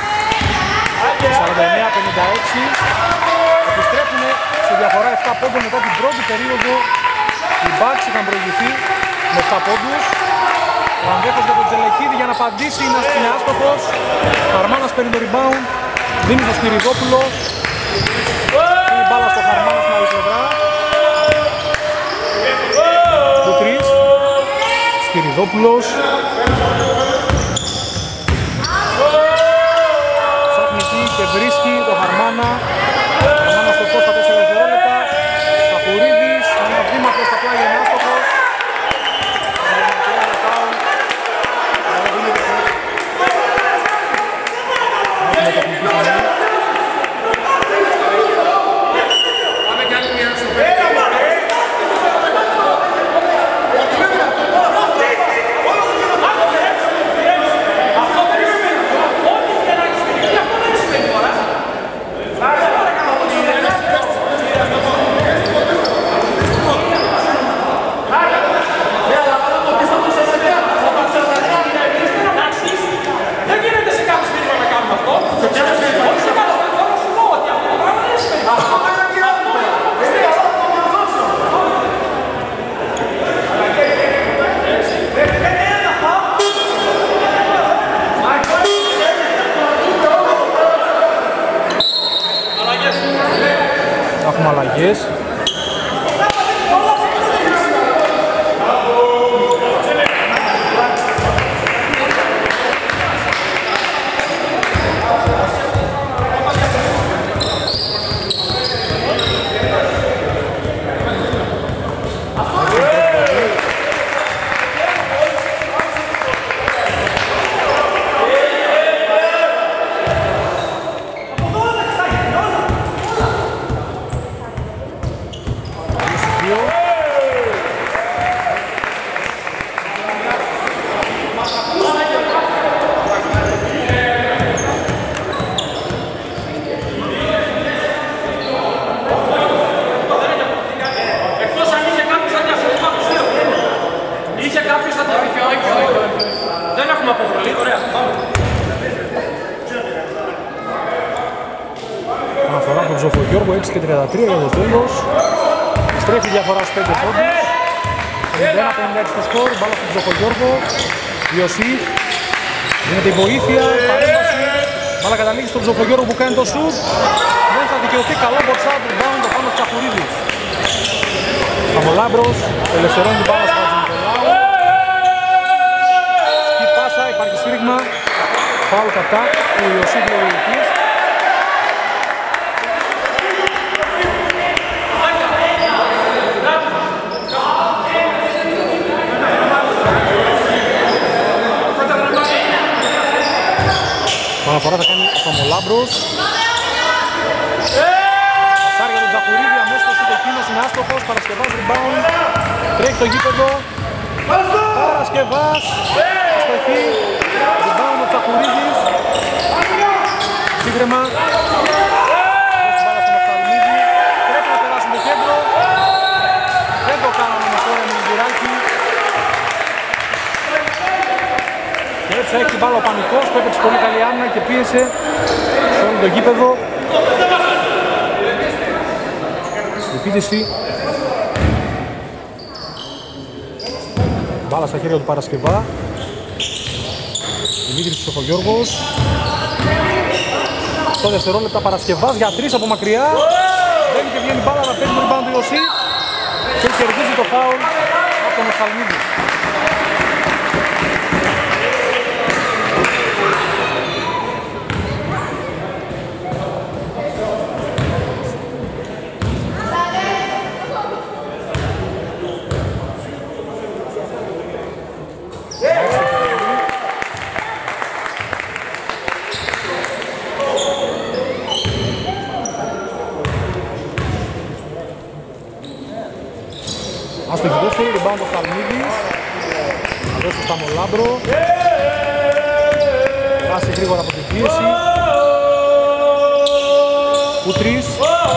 49-56. Επιστρέφουν σε διαφορά 7 πόντων μετά την πρώτη περίοδο. Οι Bucks είχαν προηγηθεί με 7 πόντους. Ο Ανδρέκος για τον Τζελεκίδη για να απαντήσει, είναι άστοχος. Χαρμάνας παίρνει το rebound, δίνει στο Σπυριδόπουλο. Πήρε μπάλα στο Χαρμάνα στην άλλη πλευρά. Του 3. Σπυριδόπουλος. Ψάχνει εκεί και βρίσκει το Χαρμάνα. Χαρμάνα στο φως στα 4 δευτερόλεπτα. Τσαχουρίδης, ένα βήμα προς τα πλάγια, είναι άστοχος. Έχουμε αλλαγές. Αναφορά από τον Ζωφογιώργο, 6:33 για το τέλος. Στρέφει διαφορά στους 5 πόντους. 51-56 το σκορ, μπάλα στον Ζωφογιώργο. Ιωσήφ, δίνεται η βοήθεια, παρέμβαση. Μπάλα καταλήγει στον Ζωφογιώργο που κάνει το σουτ. Δεν θα δικαιωθεί, καλό box-out, rebound το πάνω Τσαχουρίδης. Αμολάμπρος, ελευθερώνει την μπάλα στο Χατζηνικολάου. Σκι πάσα, υπάρχει σφύριγμα. Φάουλ κατά του Ιωσήφ Λογικής. Αναφορά θα κάνει ο Σαμολάμπρος. Πασάρει για τον Τσαχουρίδη, αμέσως το εκείνος είναι άστοχος. Παρασκευάς rebound, τρέχει το γήπεδο. Παρασκευάς, αστοχή, rebound ο Τσαχουρίδης. Σύγκρεμα. Πρέπει να περάσουν το κέντρο. Δεν το κάναμε με τώρα με Λιγυράκη. Και έτσι έχει την μπάλα ο Πανικός που έπαιξε πολύ καλή άμυνα και πίεσε σε όλο το γήπεδο. Επίθεση. Μπάλα στα χέρια του Παρασκευά. Δημήτρης Ψοφογιώργος. 8 δευτερόλεπτα, Παρασκευάς για 3 από μακριά. Δεν και βγαίνει μπάλα, αλλά παίρνει το rebound του Ιωσήφ και κερδίζει το φάουλ από τον Οφθαλμίδη. rebound ο Χαλμίδης. Θα δώσει στο Σταμολάμπρο. Βάσει γρήγορα από την πίεση. Κούτρης.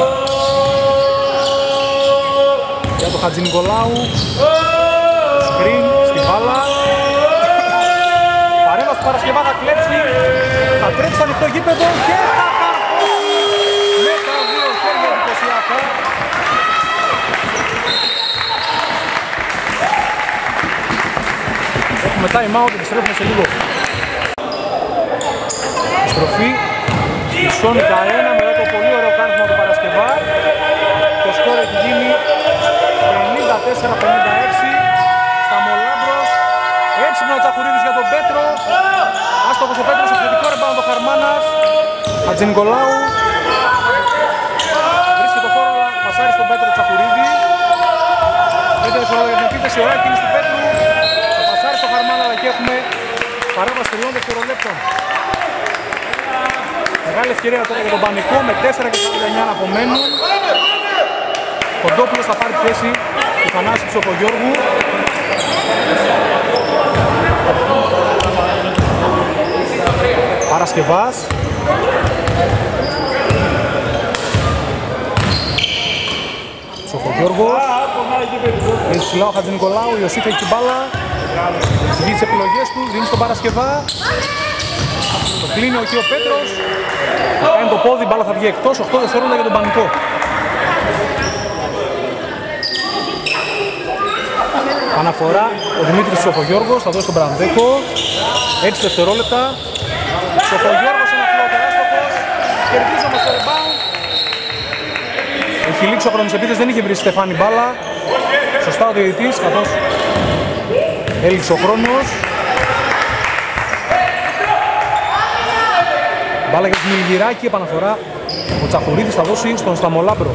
Για τον Χατζηνικολάου. Σκριν στην μπάλα. Παρέμβαση του Παρασκευά θα κλέψει. Θα τρέψει στο ανοιχτό γήπεδο και θα καρφώσει με τα δύο χέρια εντυπωσιακά. Έχουμε time out, επιστρέφουμε σε λίγο. Επιστροφή στη Σόνικα 1 μετά το πολύ ωραίο κάρφωμα του Παρασκευά. Το σκορ έχει γίνει 54-56. Σταμολάμπρος. Έξυπνο ο Τσαχουρίδης για τον Πέτρο. Άστοχος ο Πέτρος, επιθετικό rebound ο Χαρμάνας. Χατζηνικολάου. Βρίσκει το χώρο, αλλά πασάρει στον Πέτρο Τσαχουρίδη. 5 δευτερόλεπτα για την επίθεση, ωραία κίνηση του Πέτρου. Θα πασάρει στο Χαρμάνα, αλλά εκεί έχουμε παρέμβαση 3 δευτερολέπτων. Μεγάλη ευκαιρία τώρα για τον Πανικό με 4:49 να απομένουν. Ο Ντόπουλος θα πάρει τη θέση του Θανάση Ψοφογιώργου. Παρασκευάς. Ψοφογιώργος. Είναι ψηλά ο Χατζηνικολάου, ο Ιωσήφ έχει την μπάλα. Βγει τις επιλογές του, δίνει στον Παρασκευά. Το κλείνει εκεί ο Πέτρος. Θα κάνει το πόδι, η μπάλα θα βγει εκτός, 8 δευτερόλεπτα για τον Πανικό. Αναφορά ο Δημήτρης Ψοφογιώργος, θα δώσει τον Μπραντέκο. 6 δευτερόλεπτα. Ψοφογιώργος είναι αφιλοτεράστοχος. Κερδίζαμε στο rebound. Έχει λήξει ο χρόνος επίθεσης, δεν είχε βρει Στεφάνη μπάλα. Σωστά ο διαιτητής, καθώς έληξε ο χρόνος. Μπάλα για τη Μιλγυράκη, επαναφορά. Ο Τσαχουρίδης θα δώσει στον Σταμολάμπρο.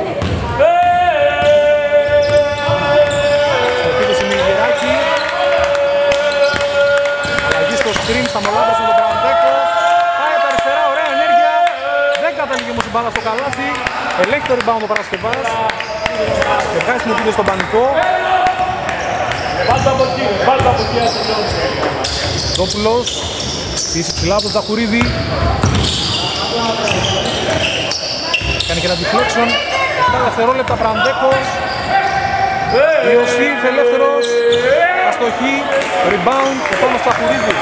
Screen, Σταμολάμπρος με τον Μπραντέκο. Πάει από τα αριστερά, ωραία ενέργεια. Δεν καταλήγει όμως η μπάλα στο καλάθι. Ελέγχει το rebound ο Παρασκευάς. Και βγάζει την επίθεση στον Πανικό. Δόπουλος. Πίεση ψηλά από τον Τσαχουρίδη. Κάνει και ένα deflection. 7 δευτερόλεπτα Μπραντέκος. Ιωσήφ ελεύθερος. Αστοχή. Rebound και πάνω στο Τσαχουρίδη.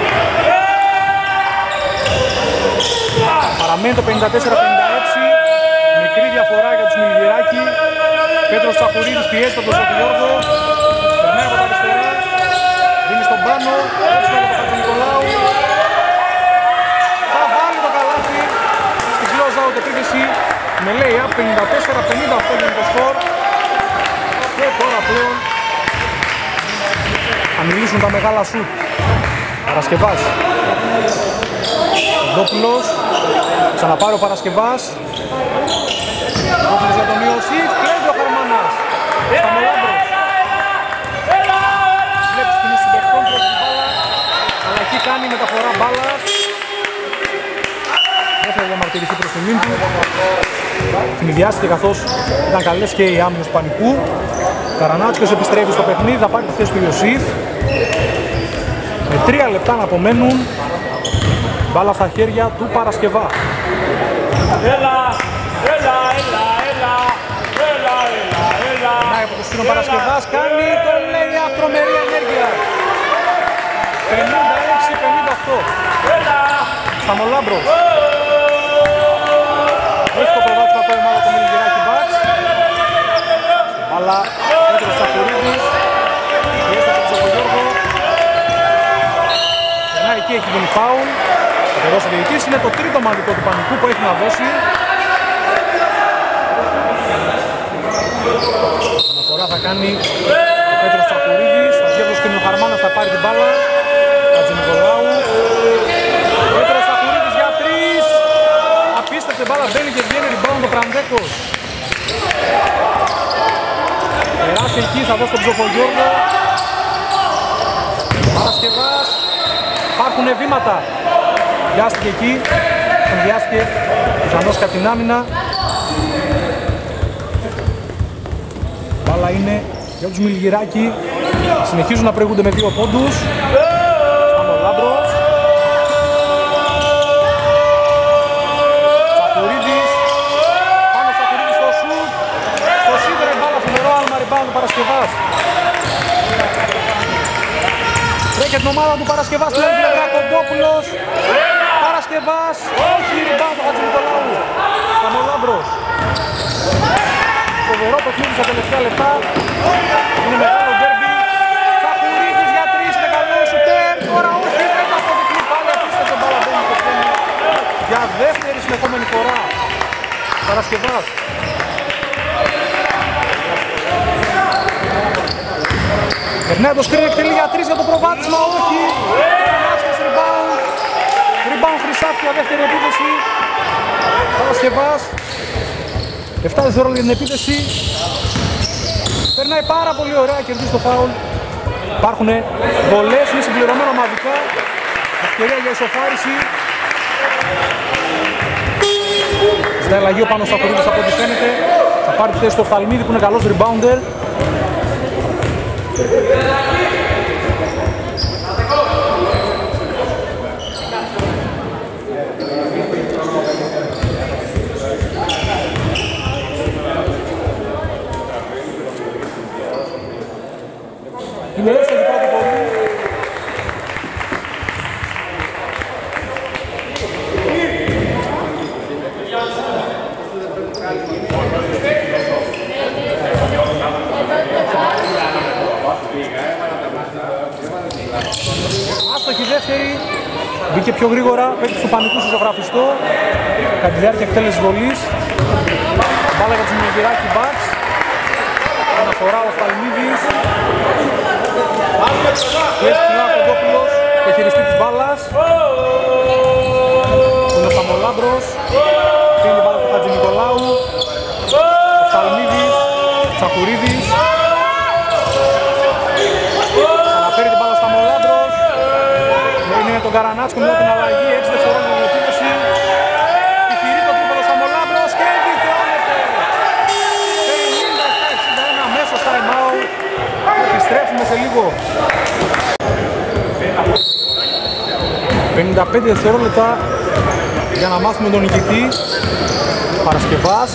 Παραμένει το 54-56. Μικρή διαφορά για τους Μιλγυράκη. Πέτρος Τσαχουρίδης πιέζει τον Ψοφογιώργο. Περνάει από τα αριστερά. Δίνει στον πάνω. Έτσι με τον Χατζηνικολάου. Θα βάλει το καλάθι στην close out επίθεση. Με lay-up 54-58 για το σκορ. Και τώρα πλέον θα μιλήσουν τα μεγάλα σουτ. Παρασκευάς. Ντόπουλος. Ξαναπάρει ο Παρασκευάς. Ντόπουλος για τον Ιωσήφ. Κλέβει ο Χαρμάνας. Σταμολάμπρος. Βλέπει την ίση παιχτών, τρέχει την μπάλα. Αλλά εκεί κάνει μεταφορά μπάλας. Δεν θα διαμαρτυρηθεί προς την ίντη. Συνειδιάστηκε καθώς ήταν καλές και οι άμυνες του Πανικού. Καρανάτσιος επιστρέφει στο παιχνίδι, θα πάρει τη θέση του Ιωσήφ. Με 3 λεπτά να απομένουν. Μπάλα στα χέρια του Παρασκευά. Περνάει από το σκήνο Παρασκευάς, κάνει το lay-up, τρομερή ενέργεια. 56-58. Σταμολάμπρος. Έχει το προβάδισμα από ομάδα του Μιλγυράκη Μπαξ. Αλλά Πέτρος Τσαχουρίδης. Πιέστε τον Ψοφογιώργο. Περνάει εκεί, έχει γίνει φάουλ. Θα το δώσει ο διαιτητής. Είναι το τρίτο μαδικό του Πανικού που έχει να δώσει. Αναφορά θα κάνει ο Πέτρος Τσαχουρίδης. Θα βγει από το σκηνή ο Χαρμάνας, θα πάρει την μπάλα. Χατζηνικολάου. Πέτρος Τσαχουρίδης για 3. Απίστευτη μπάλα, μπαίνει και βγαίνει rebound ο Πραντέκος. Περάσει εκεί, θα δώσει τον Ψοφογιώργο. Παρασκευάς. Υπάρχουν βήματα. Βιάστηκε εκεί. Τον βιάστηκε πιθανώς κατά την άμυνα. Μπάλα είναι Για τους Μιλγυράκη συνεχίζουν να προηγούνται με 2 πόντους. Σταμολάμπρος. Σακουρίδης. Πάνω Σακουρίδης στο σουτ. Στο σίδερο η μπάλα φοβερό άλμα rebound του Παρασκευάς. Τρέχει την ομάδα του Παρασκευάς στην πλευρά, Κοντόπουλος. Παρασκευάς. Όχι, rebound του Χατζηνικολάου. Σταμολάμπρος. Φοβερό παιχνίδι στα τελευταία λεπτά. Είναι μεγάλο ντέρμπι. Τσακουρίδης για 3, είναι καλό σουτέρ. Τώρα όχι, δεν θα αποδειχθεί πάλι. Απίστευτο μπάλα μπαίνει στο χέρι. Για δεύτερη συνεχόμενη φορά. Παρασκευάς. Περνάει το σκριν, εκτελεί για 3 για το προβάδισμα. Όχι. Τεράστιος rebound. Rebound Χρυσάφη για δεύτερη επίθεση. Παρασκευάς. 7 δευτερόλεπτα για την επίθεση. Περνάει πάρα πολύ ωραία, κερδίζει το φάουλ. Υπάρχουν βολές, είναι συμπληρωμένο ομαδικά. Ευκαιρία για ισοφάριση. Στα ελλαγείο πάνω στα κορίδες από ό,τι φαίνεται. Θα πάρει τη θέση του Οφθαλμίδη που είναι καλός rebounder. Είναι εύστοχη πρώτη πορεία. Άστοχη δεύτερη. Μπήκε πιο γρήγορα, παίκτης του πανικού στο ζωγραφιστό. Κατά τη διάρκεια εκτέλεσης βολής. Μπάλα για τους Μιλγυράκη Bucks. Αναφορά ο Οφθαλμίδης. Πιέζει ψηλά ο Κοντόπουλος και χειριστή της μπάλας. Είναι ο Σταμολάμπρος. Φύγει η μπάλα του Χατζηνικολάου. Οφθαλμίδης. Τσακουρίδης. Αναφέρει την μπάλα ο Σταμολάμπρος. Είναι τον Καρανάτσκο με την αλλαγή. 6 δευτερόλεπτα για την επίθεση. Επιχειρεί το τρίπολο Σταμολάμπρος και δικαιώνεται. 57-61 αμέσως time out. Επιστρέφουμε σε λίγο. 55 δευτερόλεπτα για να μάθουμε τον νικητή. Παρασκευάς.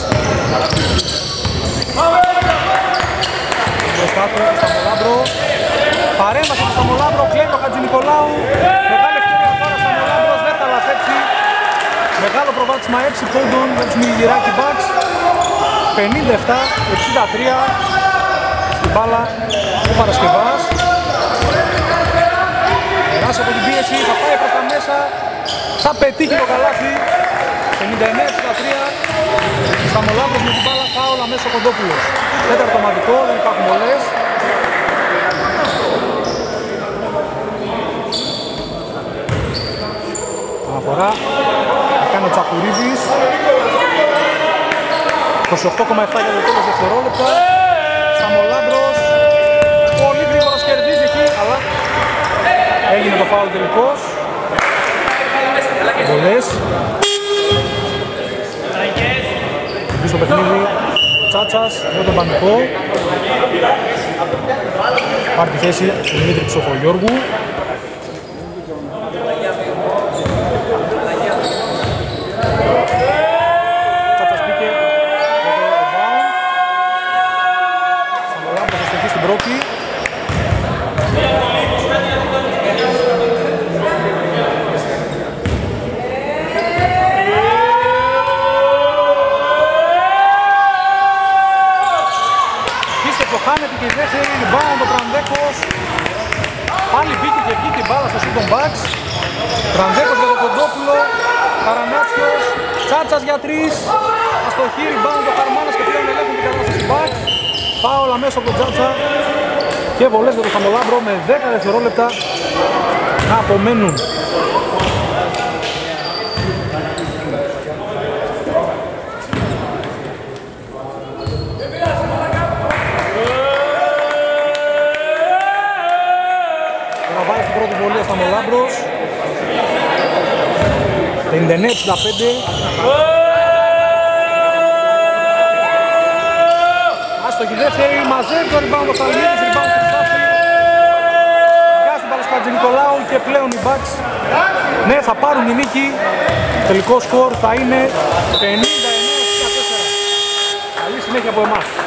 Μπροστά του Σταμολάμπρο. Παρέμβαση του Σταμολάμπρο, κλέβει ο Χατζηνικολάου. Μεγάλη ευκαιρία τώρα Σταμολάμπρος, δεν θα λαθέψει. Μεγάλο προβάδισμα 6 πόντων για τους Μιλγυράκη Bucks. 57-63 στην μπάλα του Παρασκευάς. Περάσει από την πίεση, θα πάει προς τα μέσα. Θα πετύχει το καλάθι. 59-63. Σταμολάμπρος με την μπάλα, φάουλ αμέσως ο Κοντόπουλος. Τέταρτο ομαδικό, δεν υπάρχουν πολλές. Αναφορά, θα κάνει ο Τσακουρίδης. 28,7 για το τέλος δευτερόλεπτα. Σταμολάμπρος, πολύ γρήγορος, κερδίζει εκεί, αλλά έγινε το φάουλ τελικώς. Βολές. Στο παιχνίδι ο Τσάτσας με τον Πανικό. Πάρει τη θέση του Δημήτρη Ψοφογιώργου. Τσάτσας μπήκε για το rebound. Σταμολάμπρος θα στοχεί στην πρώτη. Χάνεται και η δεύτερη, rebound ο Τραντέκος. Πάλι μπήκε και βγήκε η μπάλα στο σουτ των Bucks. Τραντέκος για τον Κοντόπουλο. Καρανάτσιος. Τσάτσας για 3. Αστοχή, rebound ο Χαρμάνας και πλέον ελέγχουν την κατάσταση Bucks. Φάουλ αμέσως από τον Τσάτσα. Και βολές για τον Σταμολάμπρο με 10 δευτερόλεπτα να απομένουν. Σταμολάμπρος 59-65. Άστοχη δεύτερη, μαζεύει το rebound ο Σαλμίδης, rebound του Χρυσάφη. Βγάζει την μπάλα στο Χατζηνικολάου και πλέον οι Bucks ναι, θα πάρουν η νίκη. Τελικό σκορ θα είναι 59-4. Καλή συνέχεια από εμάς.